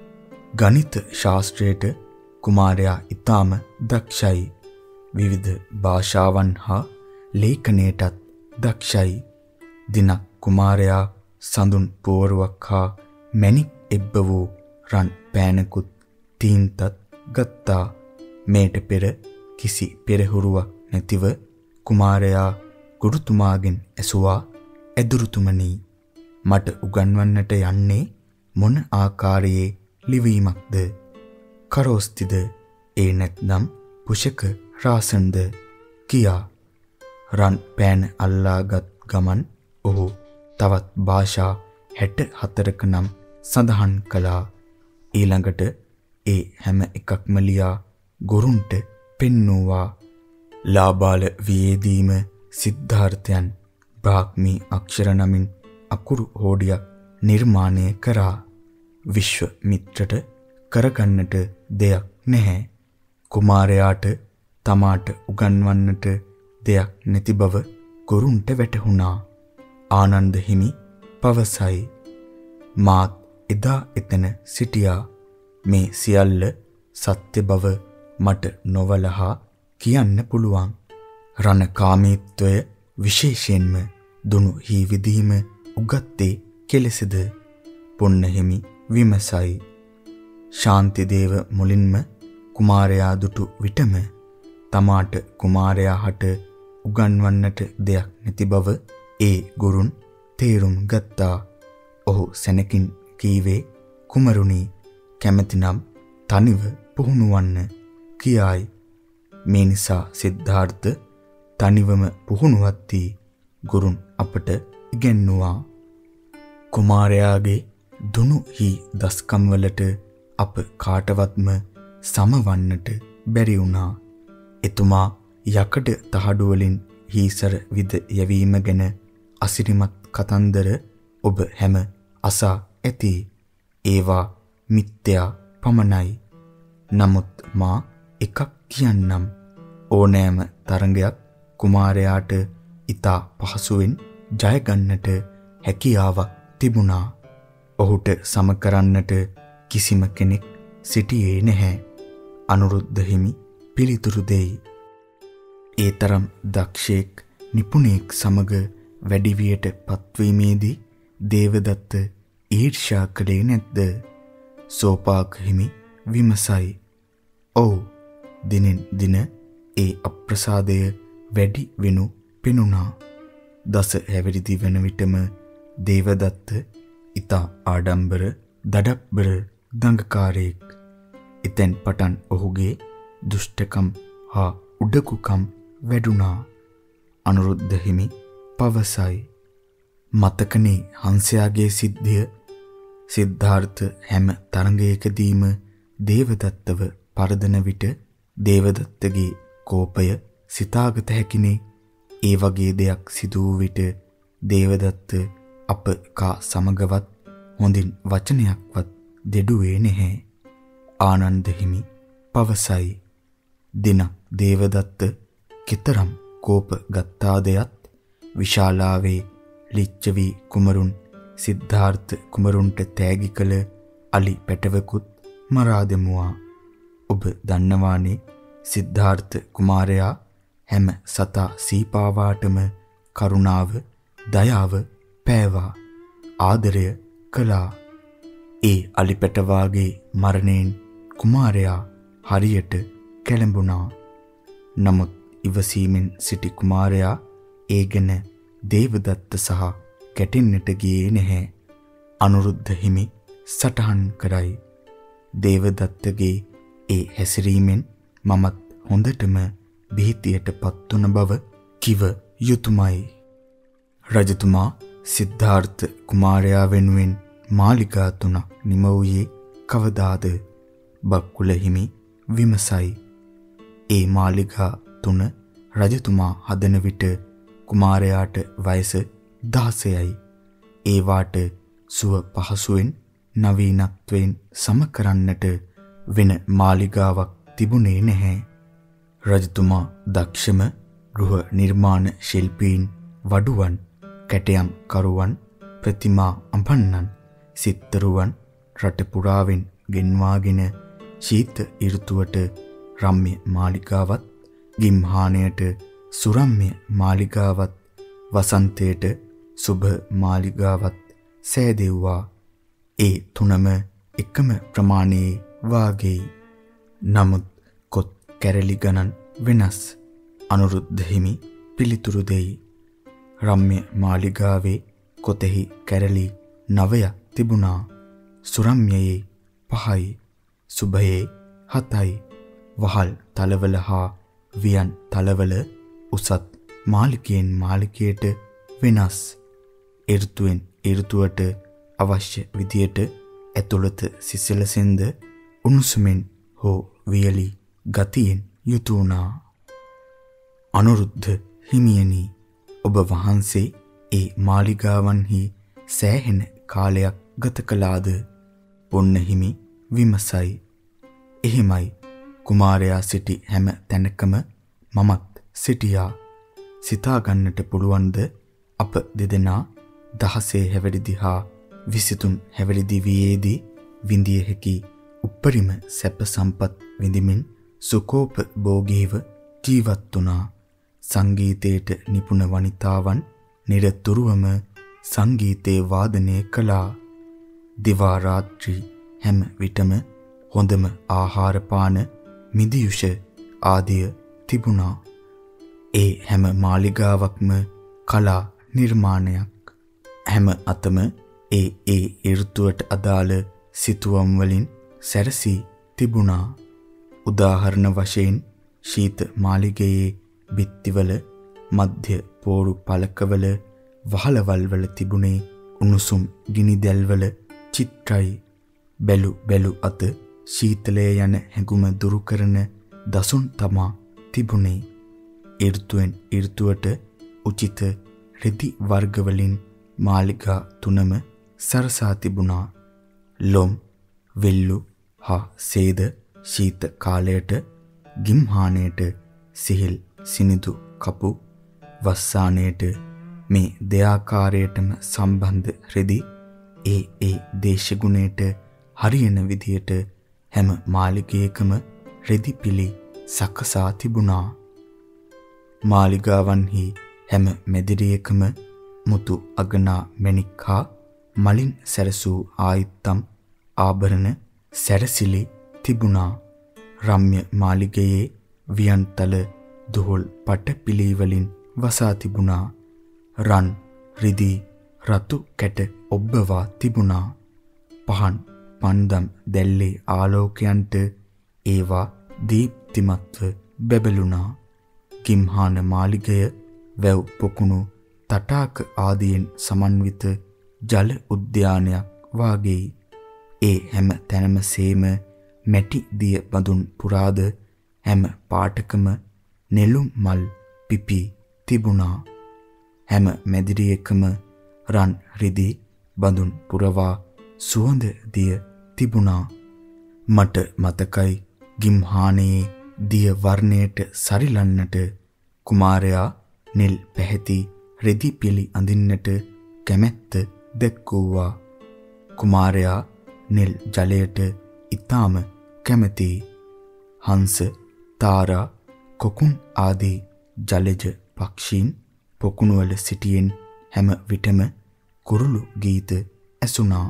ගණිත ශාස්ත්‍රයට කුමාරයා ඊටාම දක්ෂයි. විවිධ භාෂාවන් හා ලේඛනයටත් දක්ෂයි. දිනක් කුමාරයා සඳුන් පෝරුවක් හා මැණික් එබ්බ වූ රන් පෑනකුත් තීන්තත් ගත්තා. මේට පෙර කිසි පෙරහුරුවක් නැතිව කුමාරයා ගුරුතුමාගෙන් ඇසුවා, "ඇදුරුතුමනි, මට උගන්වන්නට යන්නේ මොන ආකාරයේ ලිවීමක්ද? කරෝස්තිද, ඒ නැත්නම් පුෂක රාසන්ද?" කියා. රන් පෑන අල්ලාගත් ගමන් ඔහු තවත් භාෂා 64ක නම් සඳහන් කළා. ඊළඟට ඒ හැම එකක්ම ලියා ගුරුන්ට පෙන්නුවා. ලාබාල වියේදීම සිද්ධාර්ථයන් බ්‍රාහ්මී අක්ෂර නමින් අකුරු හෝඩියක් නිර්මාණය කරා. විශ්වමිත්‍රට කරගන්නට දෙයක් නැහැ. කුමාරයාට තමාට උගන්වන්නට දෙයක් නැති බව ගුරුන්ට වැටහුණා. ආනන්ද හිමි පවසයි, "මාත් එදා එතන සිටියා. මේ සියල්ල සත්‍ය බව මට නොවලහා කියන්න පුළුවන්. රණකාමීත්වය විශේෂයෙන්ම දුනු හී විදීම උගත්තේ කෙලෙසද?" පොන්නහිමි විමසයි. ශාන්තිදේව මුලින්ම කුමාරයා දුටු විටම තමාට කුමාරයා හට උගන්වන්නට දෙයක් නැති බව ඒ ගුරුන් තේරුම් ගත්තා. ඔහු සැනකින් කීවේ, "කුමරුනි, කැමැතිනම් තනිව පුහුණු වන්න" කියායි. මේ නිසා සිද්ධාර්ථ තනිවම පුහුණුවත් වී ගුරුන් අපට ඉගැන්නුවා. කුමාරයාගේ දුනු හි දස්කම් වලට අප කාටවත්ම සමවන්නට බැරි වුණා. එතුමා යකඩ තහඩු වලින් හීසර විද යැවීම ගැන අසිරිමත් කතන්දර ඔබ හැම අසා ඇති. ඒවා මිත්‍යා පමණයි. නමුත් මා එකක් කියන්නම්. ඕනෑම තරඟයක් කුමාරයාට ඉතා පහසුවෙන් ජය ගන්නට හැකියාවක් තිබුණා. ඔහුට සම කරන්නට කිසිම කෙනෙක් සිටියේ නැහැ. අනුරුද්ධ හිමි පිළිතුරු දෙයි. ඒ තරම් දක්ෂයෙක් නිපුණෙක් සමග වැඩිවියට පත්වීමේදී දේවදත්ත ඊර්ෂ්‍යා කළේ නැද්ද? සෝපාක හිමි විමසයි. "ඔව්, දිනෙන් දින ඒ අප්‍රසාදය වැඩි වෙනු පෙනුණා. දස හැවිරිදි වන විටම දේවදත්ත ඉතා ආඩම්බර දඩබ්බර දඟකාරයෙක්. එතෙන් පටන් ඔහුගේ දුෂ්ටකම් හා උඩකුකම් වැඩුණා." අනුරුද්ධ හිමි පවසයි. මතකනේ හංසයාගේ සිද්ධිය. සිද්ධාර්ථ හැම තරඟයකදීම දේවදත්තව පරදන විට දේවදත්තගේ කෝපය සිතාගත හැකිනේ. ඒ වගේ දෙයක් සිදු වූ විට දේවදත්ත අප කා සමගවත් හොඳින් වචනයක්වත් දෙඩුවේ නැහැ. ආනන්ද හිමි පවසයි. දිනක් දේවදත්ත කෙතරම් කෝප ගත්තාදයත් විශාලාවේ ලිච්ඡවි කුමරුන් සිද්ධාර්ථ කුමරුන්ට තෑගි කළ අලි පැටවකුත් මරා දෙමුවා. ඔබ දන්නවානේ සිද්ධාර්ථ කුමාරයා හැම සතා සීපාවාටම කරුණාව, දයාව පෑවා, ආදරය කළා. ඒ අලි පැටවාගේ මරණයෙන් කුමාරයා හරියට කැළඹුණා. නමුත් ඉවසීමෙන් සිටි කුමාරයා ඒ ගැන දේවදත්ත සහ ගැටෙන්නට ගියේ නැහැ. අනුරුද්ධ හිමි සටහන් කරයි. දේවදත්තගේ ඒ හැසිරීමෙන් මමත් හොඳටම බිහිතියට පත්වන බව කිව යුතුයමයි. රජතුමා සිද්ධාර්ථ කුමාරයා වෙනුවෙන් මාලිගා 3ක් නිම වූයේ කවදාද? බක්කුල හිමි විමසයි. ඒ මාලිගා 3 රජතුමා හදන විට කුමාරයාට වයස 16යි. ඒවාට සුව පහසුවෙන් නවීනත්වයෙන් සම කරන්නට වෙන මාලිගාවක් තිබුණේ නැහැ. රජතුමා දක්ෂම ගෘහ නිර්මාණ ශිල්පීන්, වඩුවන්, කැටයම් කරුවන්, ප්‍රතිමා අඹන්නන්, සිත්තරුවන් රට පුරාවෙන් ගෙන්වාගෙන ශීත ඍතුවට රම්‍ය මාලිගාවත්, ගිම්හානයට සුරම්‍ය මාලිගාවත් වසන්තයට සුභ මාලිගාවත් සෑදෙව්වා. ඒ තුනම එකම ප්‍රමාණයේ වාගෙයි. නමුත් කොත් කැරලි ගණන් වෙනස්. අනුරුද්ධ හිමි පිළිතුරු දෙයි. රම්‍ය මාලිගාවේ කොතෙහි කැරලි 9ක් තිබුණා. සුරම්‍යයේ 5යි, සුභයේ 7යි. වහල් තලවල හා වියන් තලවල උසත් මාලිකයෙන් මාලිකයට වෙනස්. ඍතුවෙන් ඍතුවට අවශ්‍ය විදියට ඇතුළත සිසිලසෙන්ද උණුසුමෙන් හෝ වියලි ගතියෙන් යුතු වුණා. අනුරුද්ධ හිමියනි, ඔබ වහන්සේ ඒ මාලිගාවන්හි සෑහෙන කාලයක් ගත කළාද? පොන්න හිමි විමසයි. එහෙමයි. කුමාරයා සිටි හැම තැනකම මමත් සිටියා. සිතා ගන්නට පුළුවන්ද අප දෙදෙනා 16 හැවිරිදි හා 23 හැවිරිදි වියේදී විඳිය හැකි උප්පරිම සැප සම්පත් විඳිමින් සුකෝප භෝගීව ජීවත් වුණා. සංගීතයට නිපුණ වනිතාවන් නිරතුරුවම සංගීතේ වාදනය කළා. දිවා රාත්‍රී හැම විටම හොඳම ආහාර පාන මිදියුෂ ආදිය තිබුණා. ඒ හැම මාලිගාවක්ම කලා නිර්මාණයක්. හැම අතම ඒ ඍතුවට අදාළ සිතුවම් වලින් සැරසී තිබුණා. උදාහරණ වශයෙන් ශීත මාලිගයේ බිත්තිවල මධ්‍ය පෝරු පළකවල වහලවල් වල තිබුණේ උණුසුම් ගිනි දැල්වල චිත්‍රයි. බැලු බැලු අත ශීතලය යන හැඟුම දුරු කරන දසුන් තමා තිබුණේ. ඍතුවෙන් ඍතුවට උචිත රෙදි වර්ග වලින් මාලිගා තුනම සරසා තිබුණා. ලොම්, වෙල්ලු හා සේද ශීත කාලයට, ගිම්හානයට සිහිල් සිනිදු කපු, වස්සානයට මේ දෙආකාරයටම සම්බන්ධ රෙදි ඒ දේශගුණයට හරියන විදියට හැම මාලිගයකම රෙදි පිළි සකසා තිබුණා. මාලිගාවන්හි හැම මැදිරියකම මුතු අගනා මැණික් හා මලින් සැරසූ ආයිත්තම් ආභරණ සැරසිලි තිබුණා. රම්‍ය මාලිගයේ වියන්තල දුහුල් පට පිළි වලින් වසා තිබුණා. රන් රිදී රතු කැට ඔබ්බවා තිබුණා. පහන් පන්දම් දැල්ලේ ආලෝකයන්ට ඒවා දීප්තිමත්ව බැබළුණා. ගිම්හාන මාලිගය වැව් පොකුණු තටාක ආදියෙන් සමන්විත ජල උද්‍යානයක් වාගෙයි. ඒ හැම තැනම සේම මැටි දිය බඳුන් පුරාද හැම පාටකම නෙළුම් මල් පිපි තිබුණා. හැම මැදිරියකම රන් රිදී බඳුන් පුරවා සුවඳ දිය තිබුණා. මට මතකයි ගිම්හානයේ දිය වර්ණයට සරිලන්නට කුමාරයා නිල් පැහැති රෙදි පිළි අඳින්නට කැමැත්ත දැක්වුවා. කුමාරයා නිල් ජලයට ඊටාම කැමැතියි. හංස, තාරා, කොකුන් ආදී ජලජ පක්ෂීන් පොකුණුවල සිටියෙන් හැම විටම කුරුළු ගීත ඇසුණා.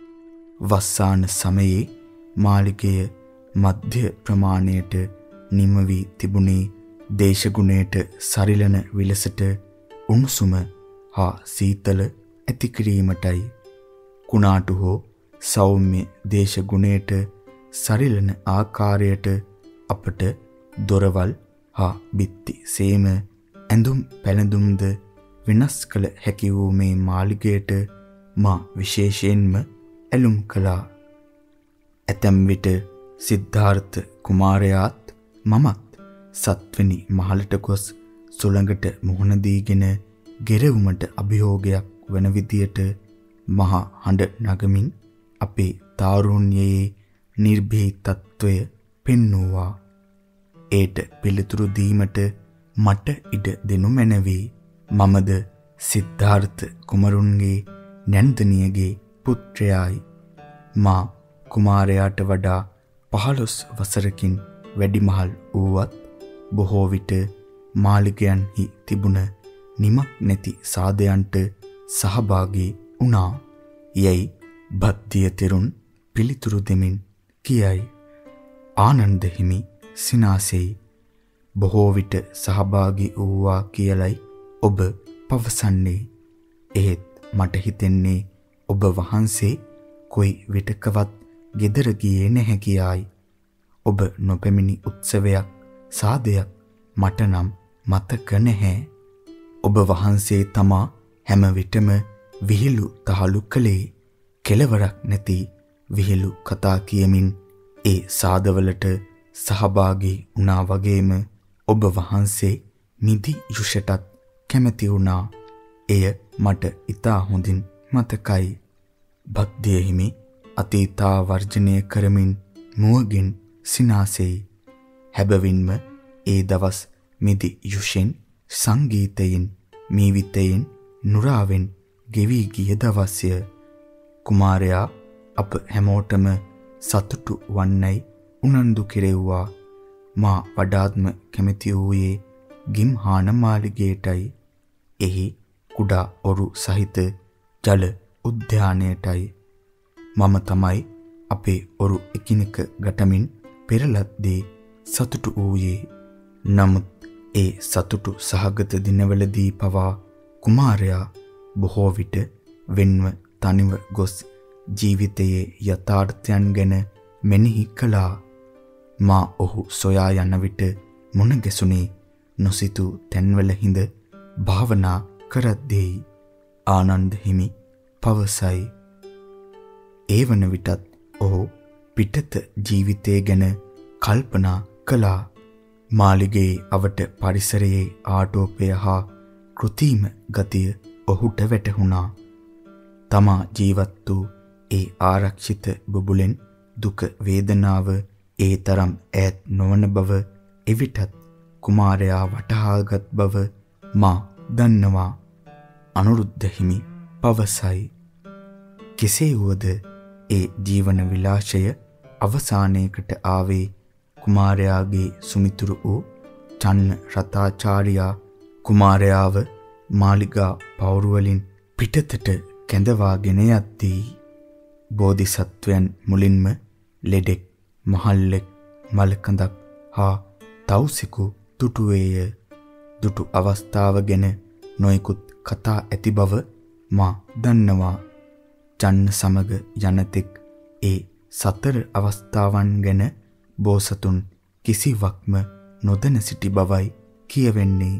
වස්සාන සමයේ මාලිගය මධ්‍ය ප්‍රමාණයට නිම වී තිබුණේ දේශගුණයට සරිලන විලසට උණුසුම හා සීතල ඇති කිරීමටයි. කුණාටු හෝ සෞම්‍ය දේශගුණයට සරිලන ආකාරයට අපට දොරවල් හා බිත්ති සේම ඇඳුම් පැළඳුම්ද වෙනස් කළ හැකි වූ මේ මාලිගයට මා විශේෂයෙන්ම ඇලුම් කළා. ඇතැම් විට සිද්ධාර්ථ කුමාරයාත් මමත් සත්වෙනි මහලට ගොස් සුළඟට මුහුණ දීගෙන ගෙරවුමට අභියෝගයක් වන විදියට මහා හඬ නගමින් අපේ තාරුණ්‍යයේ නිර්භීතත්වය පෙන්වුවා. ඒට පිළිතුරු දීමට මට ඉඩ දෙනු මැනවි. මමද සිද්ධාර්ථ කුමරුන්ගේ නැන්දනියගේ පුත්‍රයායි. මා කුමාරයාට වඩා 15 වසරකින් වැඩිමහල් වූවත් බොහෝ විට මාලිගයන්හි තිබුණ නිමක් නැති සාදයන්ට සහභාගී වුණා. යයි භද්දිය තෙරුන් පිළිතුරු දෙමින් කියයි. ආනන්ද හිමි සිනාසෙයි. බොහෝ විට සහභාගී වූවා කියලයි ඔබ පවසන්නේ. එහෙත් මට හිතෙන්නේ ඔබ වහන්සේ කොයි විටකවත් ගෙදර ගියේ නැහැ කියායි. ඔබ නොපැමිණි උත්සවයක් සාදයක් මට නම් මතක නැහැ. ඔබ වහන්සේ තමා හැම විටම විහිළු තහළු කළේ. කෙලවරක් නැති විහිළු කතා කියමින් ඒ සාදවලට සහභාගී වුණා වගේම ඔබ වහන්සේ නිදි යුෂටත් කැමති වුණා. එය මට ඉතා හොඳින් මතකයි. භද්දිය හිමි අතීතා වර්ජනය කරමින් මුවගින් සිනාසෙයි. හැබවින්ම ඒ දවස් මිදි යුෂෙන් සංගීතයෙන් මීවිතයෙන් නුරාවෙන් ගෙවි ගිය දවස්ය. කුමාරයා අප හැමෝටම සතුටු වන්නයි උනන්දු කෙරෙව්වා. මා වඩාත්ම කැමති වූයේ ගිම්හාන මාලිගයටයි. එහි කුඩා ඔරු සහිත ජල උද්‍යානයටයි. මම තමයි අපේ ඔරු එකිනෙක ගැටමින් පෙරලද්දී සතුටු වූයේ. නමුත් ඒ සතුටු සහගත දිනවලදී පවා කුමාරයා බොහෝ විට වෙන්ව තනිව ගොස් ජීවිතයේ යථාර්ථයන් ගැන මෙනෙහි කළා. මා ඔහු සොයා යන විට මුණ ගැසුනේ නොසිතූ තැන්වල හිඳ භාවනා කරද්දී. ආනන්ද හිමි පවසයි. ඒ වන විටත් ඔහු පිටත ජීවිතය ගැන කල්පනා කළා. මාලිගයේ අවට පරිසරයේ ආටෝපය හා කෘතිම ගතිය ඔහුට වැටහුණා. තමා ජීවත් වූ ඒ ආරක්ෂිත බුබුලෙන් දුක වේදනාව ඒ තරම් ඈත් නොවන බව එවිටත් කුමාරයා වටහාගත් බව මා දන්නවා. අනුරුද්ධ හිමි පවසයි. කෙසේ වුවද ඒ ජීවන විලාසය අවසානයකට ආවේ කුමාරයාගේ සුමිතුරු වූ චන්න රතාචාර්යා කුමාරයාව මාලිගා පවුරු වලින් පිටතට කැඳවාගෙන යද්දී. බෝධිසත්වයන් මුලින්ම ලෙඩෙක් මහල්ලෙක් මලකඳක් හා තවුසෙකු දුටුවේය. දුටු අවස්ථාව ගැන නොයෙකුත් කතා ඇති බව මා දන්නවා. චන්න සමග යනතෙක් ඒ සතර අවස්ථාවන් ගැන බෝසතුන් කිසිවක්ම නොදැන සිටි බවයි කියවෙන්නේ.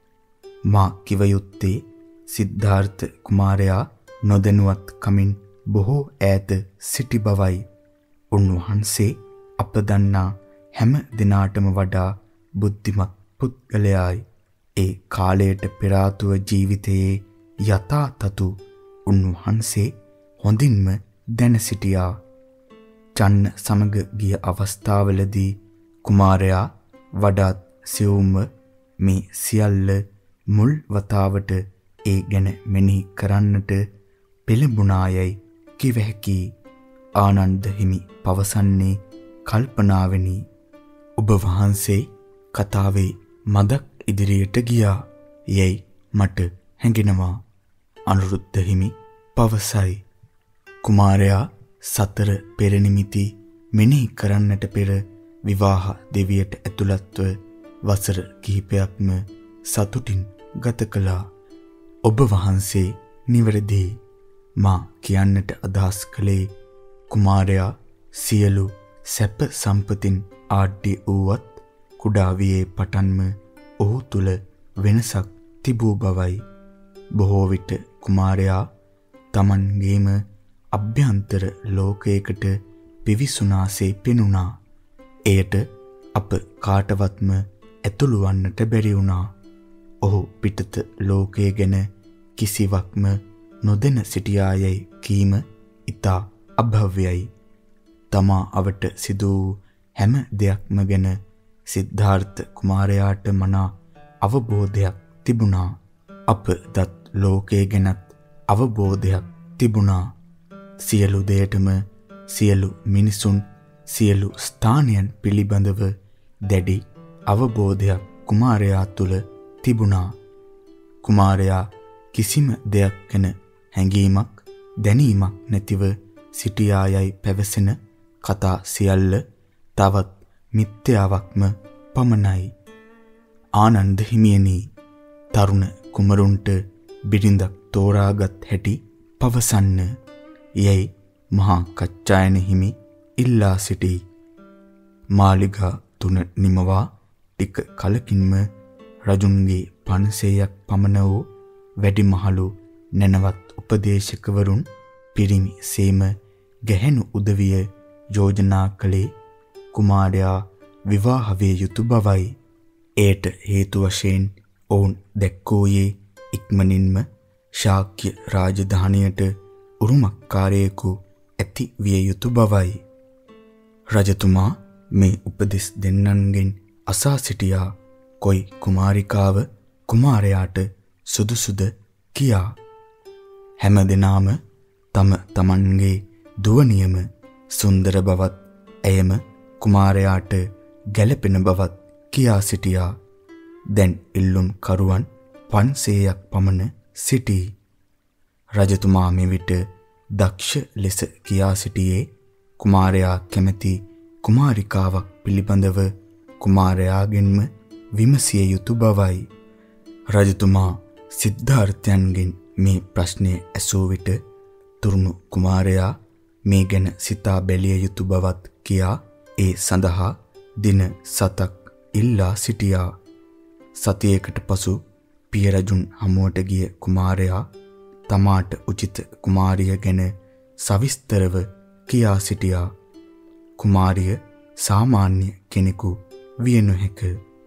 මා කිව යුත්තේ සිද්ධාර්ථ කුමාරයා නොදැනුවත් කමින් බොහෝ ඈත සිටි බවයි. උන්වහන්සේ අප දන්නා හැම දිනාටම වඩා බුද්ධිමත් පුද්ගලයායි. ඒ කාලයට පෙර ආතුව ජීවිතයේ යථා තතු උන්වහන්සේ හොඳින්ම දැන සිටියා. චන්න සමග ගිය අවස්ථාවලදී කුමාරයා වඩාත් සියුම්ව මේ සියල්ල මුල් වතාවට ඒ ගැන මෙනෙහි කරන්නට පෙළඹුණායයි කිව හැකි. ආනන්ද හිමි පවසන්නේ කල්පනාවෙනි. ඔබ වහන්සේ කතාවේ මදක් ඉදිරියට ගියා යයි මට හැඟෙනවා. අනුරුද්ධ හිමි පවසයි. කුමාරයා සතර පෙරනිමිති මෙනෙහි කරන්නට පෙර විවාහ දෙවියට ඇතුළත්ව වසර කිහිපයක්ම සතුටින් ගත කළා. ඔබ වහන්සේ නිවැරදි. මා කියන්නට අදහස් කළේ කුමාරයා සියලු සැප සම්පතින් ආඩ්‍ය වූවත් කුඩා වියේ පටන්ම ඔහු තුල වෙනසක් තිබූ බවයි. බොහෝ විට කුමාරයා තමන්ගේම අභ්‍යන්තර ලෝකයකට පිවිසුනාසේ පෙනුණා. එයට අප කාටවත්ම ඇතුළු වන්නට බැරි වුණා. ඔහු පිටත ලෝකය ගැන කිසිවක්ම නොදැන සිටියායයි කීම ඉතා අභව්‍යයි. තමා අවට සිදු වූ හැම දෙයක්ම ගැන සිද්ධාර්ථ කුමාරයාට මනා අවබෝධයක් තිබුණා. අප දත් ලෝකය ගැනත් අවබෝධයක් තිබුණා. සියලු දෙයටම සියලු මිනිසුන් සියලු ස්ථානයන් පිළිබඳව දැඩි අවබෝධයක් කුමාරයා තුල තිබුණා. කුමාරයා කිසිම දෙයක් ගැන හැඟීමක් දැනීමක් නැතිව සිටියායයි පැවසෙන කතා සියල්ල තවත් මිත්‍යාවක්ම පමණයි. ආනන්ද හිමියනි, තරුණ කුමරුන්ට බිරිඳක් තෝරාගත් හැටි පවසන්න යයි මහා කච්චායන හිමි ඉල්ලා සිටී. මාලිගා 3 නිමවා ටික කලකින්ම රජුන්ගේ 500ක් පමණ වූ වැඩිමහලු නැනවත් උපදේශකවරුන් පිරිමි සේම ගැහැණු උදවිය යෝජනා කළේ කුමාරයා විවාහ විය යුතු බවයි. ඒට හේතු වශයෙන් ඔවුන් දැක්කෝයේ ඉක්මනින්ම ශාක්‍ය රාජධානියට උරුමකාරයෙකු ඇති විය යුතු බවයි. රජතුමා මේ උපදෙස් දෙන්නන්ගෙන් අසා සිටියා කොයි කුමාරිකාව කුමාරයාට සුදුසුද කියා. හැමදෙනාම තම තමන්ගේ දුවනියම සුන්දර බවත් ඇයම කුමාරයාට ගැළපෙන බවත් කියා සිටියා. දැන් ඉල්ලුම් කරුවන් 500ක් පමණ සිටී. රජතුමා මෙවිට දක්ෂ ලෙස කියා සිටියේ කුමාරයා කැමැති කුමාරිකාවක් පිළිබඳව කුමාරයාගෙන්ම විමසිය යුතු බවයි. රජතුමා සිද්ධාර්ථයන්ගෙන් මේ ප්‍රශ්නය ඇසූ විට තුරුණු කුමාරයා මේ ගැන සිතා බැලිය යුතු බවත් කියා ඒ සඳහා දින 7ක් ඉල්ලා සිටියා. සතියකට පසු පිය රජුන් හමුවට ගිය කුමාරයා තමාට උචිත කුමාරිය ගැන සවිස්තරව කියා සිටියා. කුමාරිය සාමාන්‍ය කෙනෙකු විය නොහැක.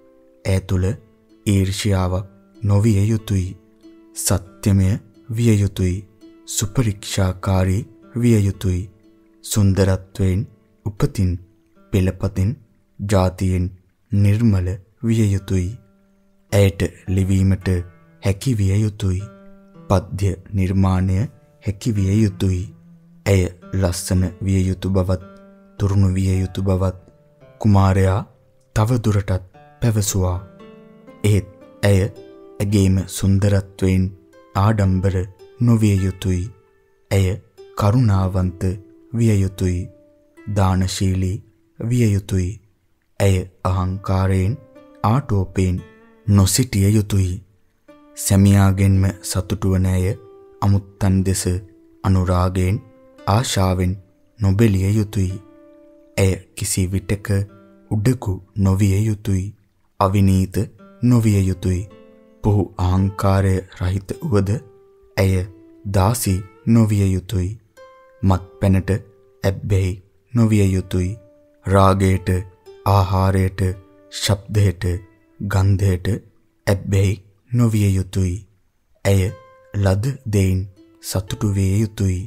ඈ තුල ඊර්ෂ්‍යාවක් නොවිය යුතුයි. සත්‍යමය විය යුතුයි. සුපරික්ෂාකාරී විය යුතුයි. සුන්දරත්වයෙන් උපතින් පෙළපතින් ජාතියෙන් නිර්මල විය යුතුයි. ඇයට ලිවීමට හැකි විය යුතුයි. පද්‍ය නිර්මාණය හැකි විය යුතුයි. ඇය ලස්සන විය යුතු බවත් තුරුණු විය යුතු බවත් කුමාරයා තව දුරටත් පැවසුවා. ඒත් ඇය ඇගේම සුන්දරත්වයෙන් ආඩම්බර නොවිය යුතුයි. ඇය කරුණාවන්ත විය යුතුයි. දානශීලී විය යුතුයි. ඇය අහංකාරයෙන් ආටෝපයෙන් නොසිටිය යුතුයි. සැමියාගෙන්ම සතුටු වන ඇය අමුත්තන් දෙස අනුරාගයෙන් ආශාවෙන් නොබැලිය යුතුයි. ඇය කිසි විටක උඩකු නොවිය යුතුයි. අවිනීත නොවිය යුතුයි. පුහු අහංකාරය රහිත වුවද ඇය දාසි නොවිය යුතුයි. මත්පැනට ඇබ්බැහි නොවිය යුතුයි. රාගයට, ආහාරයට, ශබ්දයට, ගන්ධයට ඇබ්බැහි නොවිය යුතුයි. ඇය ලද දෙයින් සතුටු විය යුතුයි.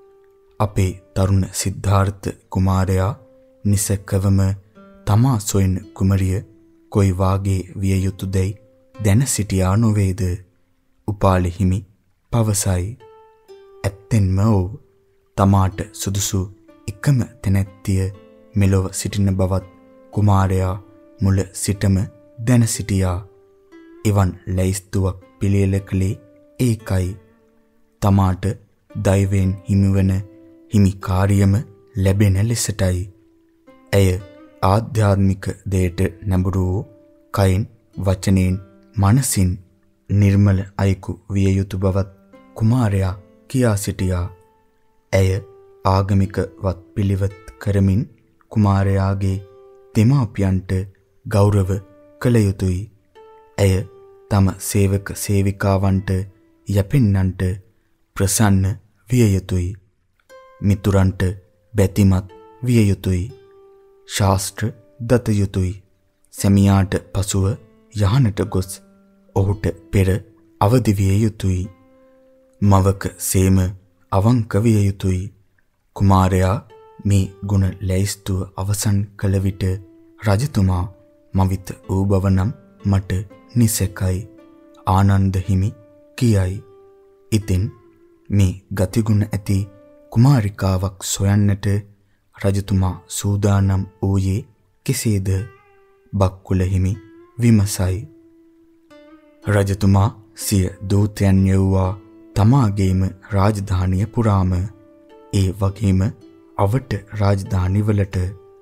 අපේ තරුණ සිද්ධාර්ථ කුමාරයා නිසකවම තමා සොයන කුමරිය කොයි වාගේ විය යුතුදැයි දැන සිටියා නොවේද? උපාලි හිමි පවසයි. ඇත්තෙන්ම ඔව්. තමාට සුදුසු එකම තැනැත්තිය මෙලොව සිටින බවත් කුමාරයා මුල සිටම දැන සිටියා. එවන් ලැයිස්තුවක් පිළියෙල කළේ ඒකයි. තමාට දෛවයෙන් හිමිවන හිමිකාරියම ලැබෙන ලෙසටයි. ඇය ආධ්‍යාත්මික දෙයට නැඹුරු වූ කයින් වචනෙන් මනසින් නිර්මල අයෙකු විය යුතු බවත් කුමාරයා කියා සිටියා. ඇය ආගමික වත්පිළිවෙත් කරමින් කුමාරයාගේ දෙමාපියන්ට ගෞරව කළ යුතුයි. ඇය තම සේවක සේවිකාවන්ට යැපෙන්නන්ට ප්‍රසන්න විය යුතුයි. මිතුරන්ට බැතිමත් විය යුතුයි. ශාස්ත්‍ර දත යුතුයි. සැමියාට පසුව යහනට ගොස් ඔහුට පෙර අවදි විය යුතුයි. මවක සේම අවංක විය යුතුයි. කුමාරයා මේ ගුණ ලැයිස්තුව අවසන් කළ විට රජතුමා මවිත වූ බව නම් මට නිසැකයි. ආනන්ද හිමි කියයි. ඉතින් මේ ගතිගුණ ඇති කුමාරිකාවක් සොයන්නට රජතුමා සූදානම් වූයේ කෙසේද? බක්කුල හිමි විමසයි. රජතුමා සිය දූතයන් යවුවා තමාගේම රාජධානිය පුරාම. ඒ වගේම අවට රාජධානිවලට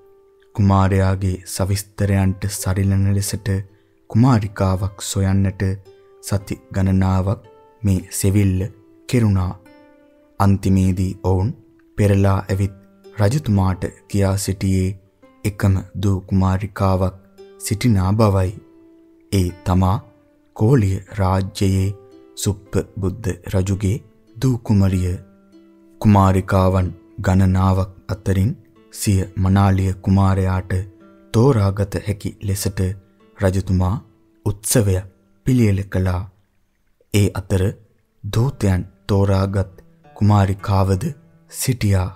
කුමාරයාගේ සවිස්තරයන්ට සරිලන ලෙසට කුමාරිකාවක් සොයන්නට සති ගණනාවක් මේ සෙවිල්ල කෙරුණා. අන්තිමේදී ඔවුන් පෙරලා ඇවිත් රජතුමාට කියා සිටියේ එකම දූ කුමාරිකාවක් සිටිනා බවයි. ඒ තමා කෝලිය රාජ්‍යයේ සුප්පබුද්ධ රජුගේ දූ කුමරිය. කුමාරිකාවන් ගණනාවක් අතරින් සිය මනාලිය කුමාරයාට තෝරාගත හැකි ලෙසට රජතුමා උත්සවයක් පිළියෙල කළා. ඒ අතර දූතයන් තෝරාගත් කුමාරිකාවද සිටියා.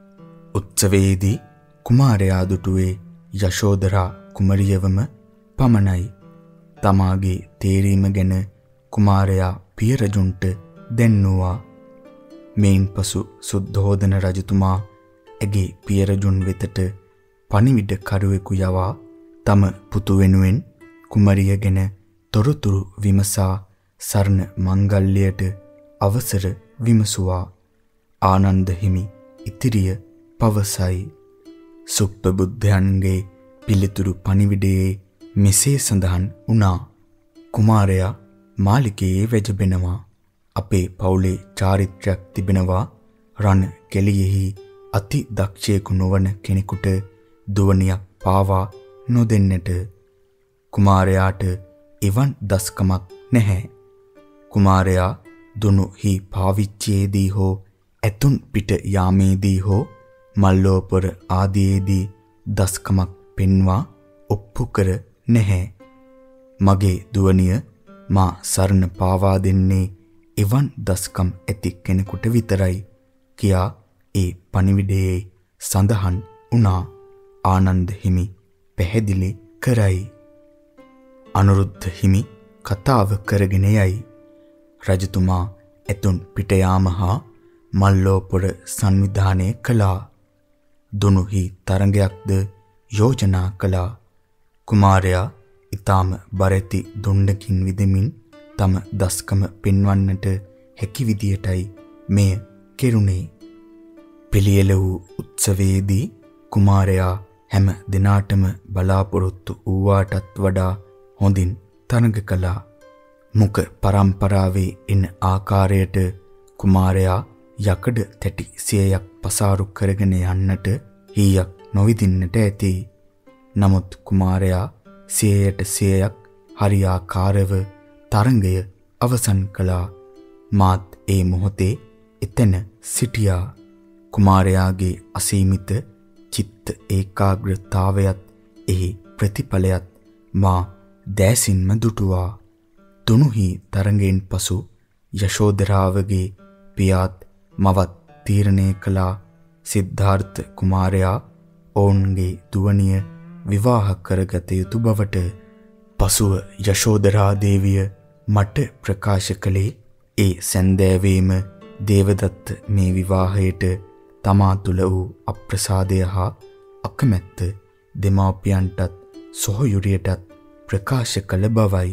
උත්සවයේදී කුමාරයා දුටුවේ යශෝදරා කුමරියවම පමණයි. තමාගේ තේරීම ගැන කුමාරයා පිය රජුන්ට දැන්නුවා. මේන් පසු සුද්ධෝදන රජතුමා ඇගේ පිය රජුන් වෙතට පණිවිඩ කරුවෙකු යවා තම පුතු වෙනුවෙන් කුමරිය ගැන තොරතුරු විමසා සරණ මංගල්‍යයට අවසර විමසුවා. ආනන්ද හිමි ඉතිරිය පවසයි. සුප්පබුද්ධයන්ගේ පිළිතුරු පණිවිඩයේ මෙසේ සඳහන් වුණා. කුමාරයා මාලිකයේ වැජබෙනවා. අපේ පවුලේ චාරිත්‍රයක් තිබෙනවා. රණ කෙලියෙහි අති දක්ෂයෙකු නොවන කෙනෙකුට දුවනියක් පාවා නොදෙන්නට. කුමාරයාට එවන් දස්කමක් නැහැ. කුමාරයා දුනු හි පාවිච්චියේදී හෝ ඇතුන් පිට යාමේදී හෝ මල්ලෝපර ආදීයේදී දස්කමක් පෙන්වා ඔප්පු කර නැහැ. මගේ දුවනිය මා සරණ පාවා දෙන්නේ එවන් දස්කම් ඇති කෙනෙකුට විතරයි කියා ඒ පණිවිඩයේ සඳහන් වුණා. ආනන්ද හිමි පැහැදිලි කරයි. අනුරුද්ධ හිමි කතාව කරගෙන යයි. රජතුමා ඇතුන් පිට යාම හා මල්ලෝපොර සංවිධානය කළා. දුනුහි තරඟයක්ද යෝජනා කළා. කුමාරයා ඊටාම බරැති දුණ්ඩකින් විදමින් තම දස්කම පෙන්වන්නට හැකි විදියටයි මෙය කෙරුණේ. පිළියෙල වූ උත්සවයේදී කුමාරයා හැම දිනාටම බලාපොරොත්තු වූාටත් වඩා හොඳින් තරඟ කළා. මුඛ පරම්පරාවේ එන ආකාරයට කුමාරයා යකඩ තැටි 100ක් පසාරු කරගෙන යන්නට හීයක් නොවිදින්නට ඇති. නමුත් කුමාරයා 100ට 100ක් හරියාකාරව තරඟය අවසන් කළා. මාත් ඒ මොහොතේ එතන සිටියා. කුමාරයාගේ අසීමිත චිත්ත ඒකාග්‍රතාවයත් එහි ප්‍රතිඵලයත් මා දැසින්ම දුටුවා. තුනුහි තරඟෙන් පසු යශෝදරාවගේ පියාත් මවත් තීරණය කළා සිද්ධාර්ථ කුමාරයා ඔවුන්ගේ දුවනිය විවාහ කරගත යුතු බවට. පසුව යශෝදරා දේවිය මට ප්‍රකාශ කළේ ඒ සැන්දෑවේම දේවදත්ත මේ විවාහයට තමා තුළ වූ අප්‍රසාදය හා අකමැත්ත දෙමාපියන්ටත් සොහොයුරියටත් ප්‍රකාශ කළ බවයි.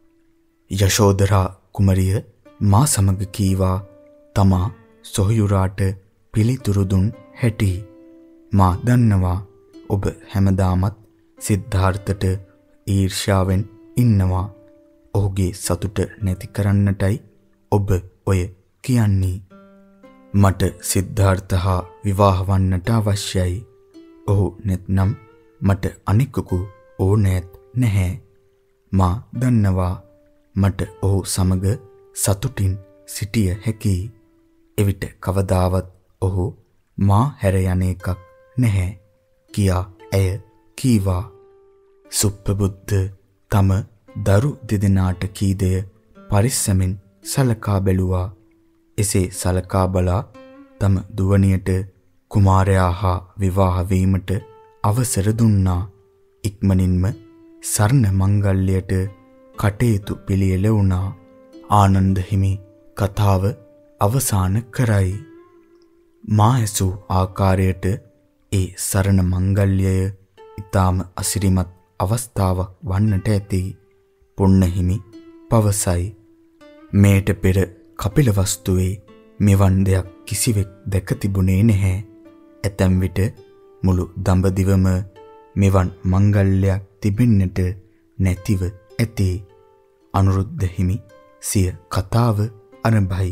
යශෝදරා කුමරිය මා සමග කීවා තමා සොහොයුරාට පිළිතුරු දුන් හැටි. මා දන්නවා ඔබ හැමදාමත් සිද්ධාර්ථට ඊර්ෂ්‍යාවෙන් ඉන්නවා. ඔහුගේ සතුට නැති කරන්නටයි ඔබ ඔය කියන්නේ. මට සිද්ධාර්ථ හා විවාහ වන්නට අවශ්‍යයි. ඔහු නැත්නම් මට අනෙකෙකු ඕනෑත් නැහැ. මා දන්නවා මට ඔහු සමග සතුටින් සිටිය හැකියි. එවිට කවදාවත් ඔහු මා හැර යන එකක් නැහැ කියා ඇය කීවා. සුප්පබුද්ධ තම දරු දෙදෙනාට කී දෙය පරිස්සමින් සලකා බැලුවා. එසේ සලකා බලා තම දුවනියට කුමාරයා හා විවාහ වීමට අවසර දුන්නා. ඉක්මනින්ම සරණ මංගල්‍යයට කටයුතු පිළියෙල වුණා. ආනන්ද හිමි කතාව අවසන් කරයි. මා ඇසූ ආකාරයට ඒ සරණ මංගල්‍යය ඊටාම අසිරිමත් අවස්ථාවක් වන්නට ඇති. පුන්න හිමි පවසයි. මේට පෙර කපිලවස්තුවේ මෙවන් දෙයක් කිසිවෙක් දැක තිබුණේ නැහැ. ඇතැම් විට මුළු දඹදිවම මෙවන් මංගල්‍යයක් තිබෙන්නට නැතිව ඇති. අනුරුද්ධ හිමි සිය කතාව ආරම්භයි.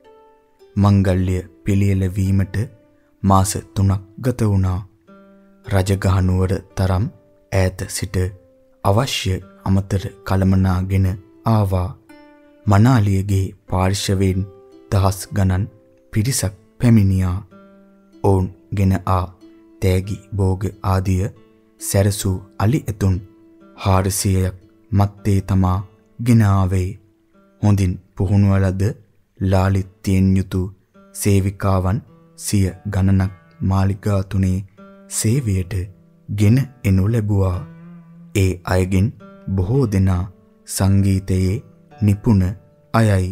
මංගල්‍ය පිළියෙල වීමට මාස 3ක් ගත වුණා. රජගහ නුවර තරම් ඈත සිට අවශ්‍ය අමතර කළමනාගෙන ආවා. මනාලියගේ පාර්ශවයෙන් දහස් ගණන් පිරිසක් පැමිණියා. ඔවුන් ගෙන ආ තෑගි භෝග ආදිය සැරසූ අලි ඇතුන් 400ක් මත්තේ තමා ගෙන ආවේ. හොඳින් පුහුණුව ලද ලාලිත්‍යයෙන් යුතු සේවිකාවන් 100 ගණනක් මාලිගා තුනේ සේවයට ගෙන එනු ලැබුවා. ඒ අයගෙන් බොහෝ දෙනා සංගීතයේ නිපුණ අයයි.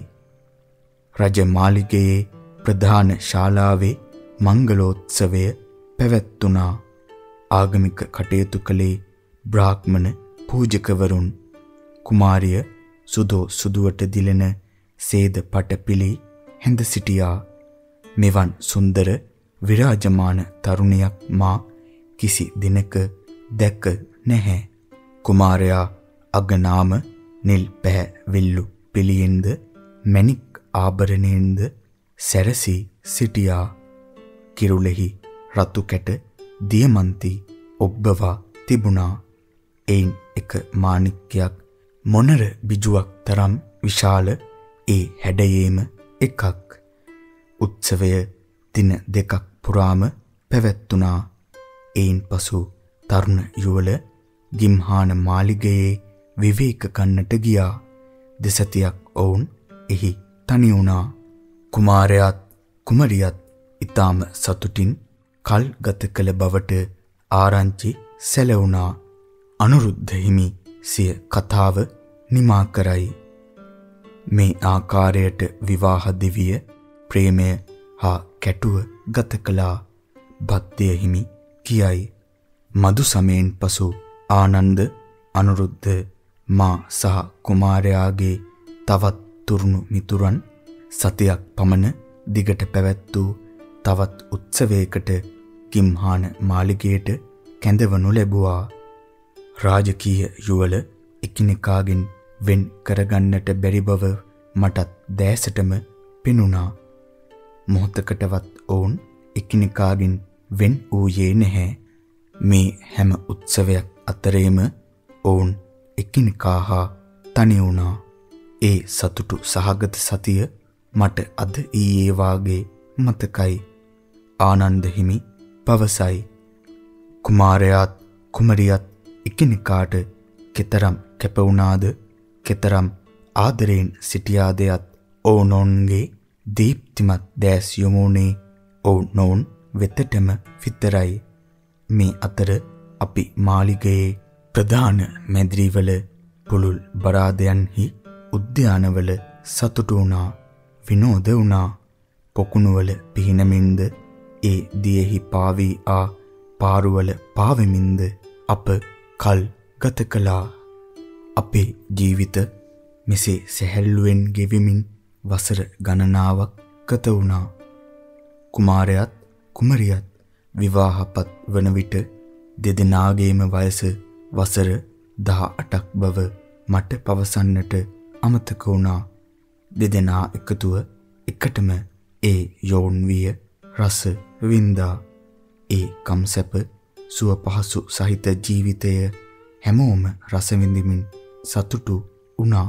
රජ මාලිගයේ ප්‍රධාන ශාලාවේ මංගලෝත්සවය පැවැත්වුණා. ආගමික කටයුතු කළේ බ්‍රාහ්මණ පූජකවරුන්. කුමාරිය සුදෝ සුදුවට දිලෙන සේද පටපිලි හැඳ සිටියා. මෙවන් සුන්දර විරාජමාන තරුණියක් මා කිසි දිනක දැක නැහැ. කුමාරයා අගනාම නිල් පැහැ විල්ලු පිළියෙන්ද මණික් ආභරණයෙන්ද සැරසී සිටියා. කිරුලෙහි රතු කැට දියමන්ති ඔබ්බවා තිබුණා. එයින් එක මාණික්කයක් මොනර බිජුවක් තරම් විශාල ඒ හැඩයේම එකක්. උත්සවය දින 2ක් පුරාම පැවැත්වුණා. එයින් පසු තරුණ යුවළ ගිම්හාන මාලිගයේ විවේක ගන්නට ගියා. දෙසතියක් ඔවුන් එහි තනි වුණා. කුමාරයාත් කුමරියත් ඊටාම සතුටින් කල් ගත කළ බවට ආරංචි සැලවුණා. අනුරුද්ධ හිමි සිය කතාව නිමා කරයි. මේ ආකාරයට විවාහ දිවිය ප්‍රේමය හා කැටුව ගත කළා. භද්දේ හිමි කියයි. මදු සමයෙන් පසු ආනන්ද අනුරුද්ධ මා සහ කුමාරයාගේ තවත් තුරුණු මිතුරන් සතියක් පමණ දිගට පැවැත් වූ තවත් උත්සවයකට ගිම්හාන මාලිගයට කැඳවනු ලැබුවා. රාජකීය යුවළ එකිනෙකාගෙන් වෙන් කරගන්නට බැරි බව මටත් දැසටම පෙනුණා. මොහොතකටවත් ඔවුන් එකිනෙකාගෙන් වෙන් වූයේ නැහැ. මේ හැම උත්සවයක් අතරේම ඔවුන් එකිනෙකා හා තනි වුණා. ඒ සතුටු සහගත සතිය මට අද ඊයේ වාගේ මතකයි. ආනන්ද හිමි පවසයි. කුමාරයාත් කුමරියත් එකිනෙකාට කෙතරම් කැප වුණාද, කෙතරම් ආදරයෙන් සිටියාදයත් ඔවුනොවුන්ගේ දීප්තිමත් දැස් යොමුනේ ඔවුනොවුන් වෙතටම විතරයි. මේ අතර අපි මාලිගයේ ප්‍රධාන මැදිරිවල පුළුල් බරාදයන්හි උද්‍යානවල සතුටු වුණා. විනෝද වුණා. පොකුණුවල පිහිනමින්ද ඒ දියෙහි පාවී ආ පාරුවල පාවෙමින්ද අප කල් ගත කළා. අපේ ජීවිත මෙසේ සැහැල්ලුවෙන් ගෙවිමින් වසර ගණනාවක් ගත වුණා. කුමාරයාත් කුමරියත් විවාහපත් වන විට දෙදෙනාගේම වයස වසර 18ක් බව මට පවසන්නට අමතක වුණා. දෙදෙනා එකතුව එකටම ඒ යෝන් විය රස වින්දා. ඒ කම්සැප සුව පහසු සහිත ජීවිතය හැමෝම රස විඳිමින් සතුටු වුණා.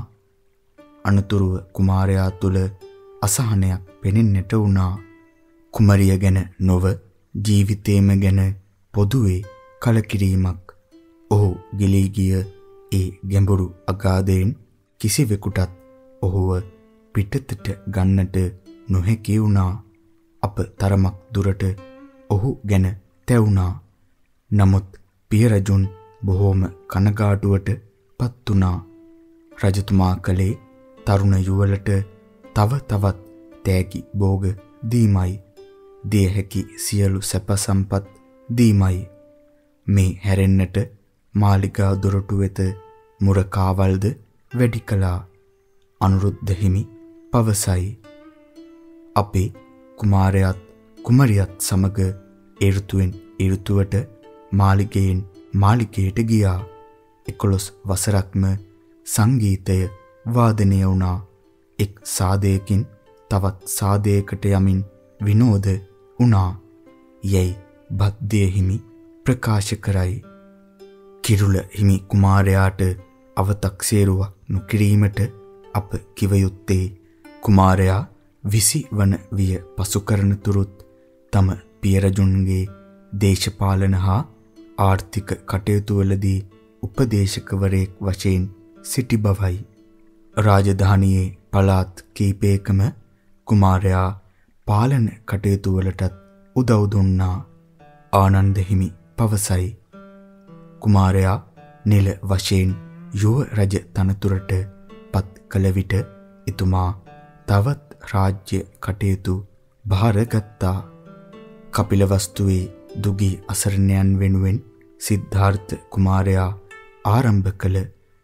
අනතුරුව කුමාරයා තුල අසහනයක් පෙනෙන්නට වුණා. කුමරිය ගැන නොව ජීවිතේම ගැන පොදුවේ කලකිරීමක්. ඔහු ගිලී ගිය ඒ ගැඹුරු අගාධයෙන් කිසිවෙකුටත් ඔහුව පිටතට ගන්නට නොහැකි වුණා. අප තරමක් දුරට ඔහු ගැන තැවුණා. නමුත් පිය රජුන් බොහෝම කනගාටුවට පත් වුණා. රජතුමා කලේ තරුණ යුවලට තව තවත් තෑගි භෝග දීමයි. දිය හැකි සියලු සැප සම්පත් දීමයි. මේ හැරෙන්නට මාලිගා දොරටු වෙත මුරකාවල්ද වැඩි කළා. අනුරුද්ධ හිමි පවසයි. අපේ කුමාරයාත් කුමරියත් සමග ඍතුවෙන් ඍතුවට මාලිගයෙන් මාලිගයට ගියා. 11 වසරක්ම සංගීතය වාදනය වුණා. එක් සාදයකින් තවත් සාදයකට යමින් විනෝද වුණා. යයි බද්දේ හිමි ප්‍රකාශ කරයි. කිරුළ හිමි කුමාරයාට අවතක්සේරුවක් නොකිරීමට අප කිව යුත්තේ කුමාරයා 20 වන විය පසු කරන තුරුත් තම පිය රජුන්ගේ දේශපාලන හා ආර්ථික කටයුතු වලදී උපදේශකවරයෙක් වශයෙන් සිටි බවයි. රාජධානියේ පළාත් කීපයකම කුමාරයා පාලන කටයුතු වලටත් උදව් දුන්නා. ආනන්ද හිමි පවසයි. කුමාරයා නිල වශයෙන් යුව රජ තනතුරට පත් කළ විට එතුමා තවත් රාජ්‍ය කටයුතු භාරගත්තා. කපිලවස්තුවේ දුගී අසරණයන් වෙනුවෙන් සිද්ධාර්ථ කුමාරයා ආරම්භ කළ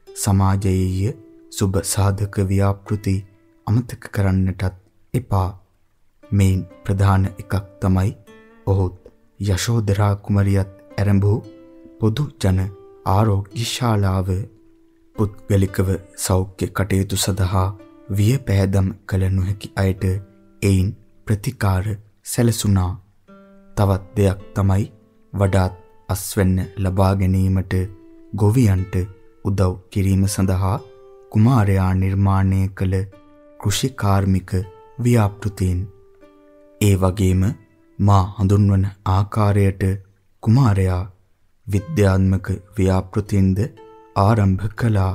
සමාජයීය සුබ සාධක ව්‍යාපෘති අමතක කරන්නටත් එපා. මේන් ප්‍රධාන එකක් තමයි ඔහුත් යශෝදරා කුමරියත් ඇරඹූ පොදු ජන ආරෝග්‍ය ශාලාව. පුද්ගලිකව සෞඛ්‍ය කටයුතු සඳහා විය පැහැදම් කළ නොහැකි අයට එයින් ප්‍රතිකාර සැලසුණා. තවත් දෙයක් තමයි වඩාත් අස්වැන්න ලබා ගැනීමට ගොවියන්ට උදව් කිරීම සඳහා කුමාරයා නිර්මාණය කළ කෘෂි කාර්මික ව්‍යාපෘතීන්. ඒ වගේම මා හඳුන්වන ආකාරයට කුමාරයා විද්‍යාත්මක ව්‍යාපෘතීන්ද ආරම්භ කළා.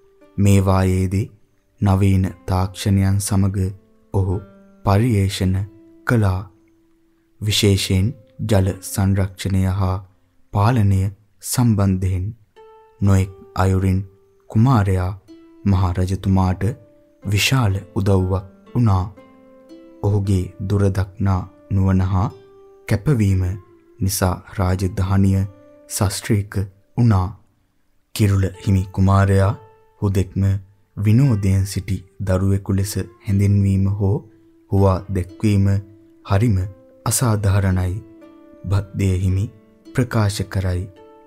මේවායේදී නවීන තාක්ෂණයන් සමග ඔහු පරිේෂණ කළා. විශේෂයෙන් ජල සංරක්ෂණය හා පාලනය සම්බන්ධයෙන් නොඑක් අයුරින් කුමාරයා මහා රජතුමාට විශාල උදව්වක් වුණා. ඔහුගේ දුරදක්නා නුවණ හා කැපවීම නිසා රාජධානිය ශාස්ත්‍රීක වුණා. කිරුළ හිමි කුමාරයා හුදෙක්ම විනෝදයෙන් සිටි දරුවෙකු ලෙස හැඳින්වීම හෝ හුවා දැක්වීම හරිම අසාධාරණයි. බද්දේ හිමි ප්‍රකාශ කරයි.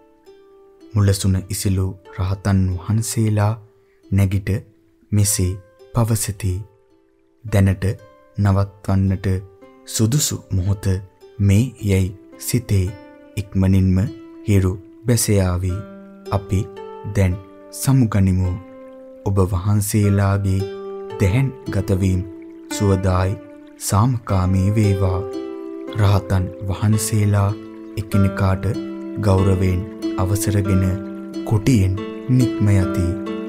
මුලසුන ඉසිලූ රහතන් වහන්සේලා නැගිට මෙසේ පවසති. දැනට නවත්වන්නට සුදුසු මොහොත මේ යයි සිතේ. ඉක්මනින්ම හිරු බැසයාවි. අපි දැන් සමුගනිමු. ඔබ වහන්සේලාගේ දැහැන් ගතවීම සුවදායි සාමකාමී වේවා. රහතන් වහන්සේලා එකිනෙකාට ගෞරවයෙන් අවසරගෙන කුටියෙන් නික්ම යති.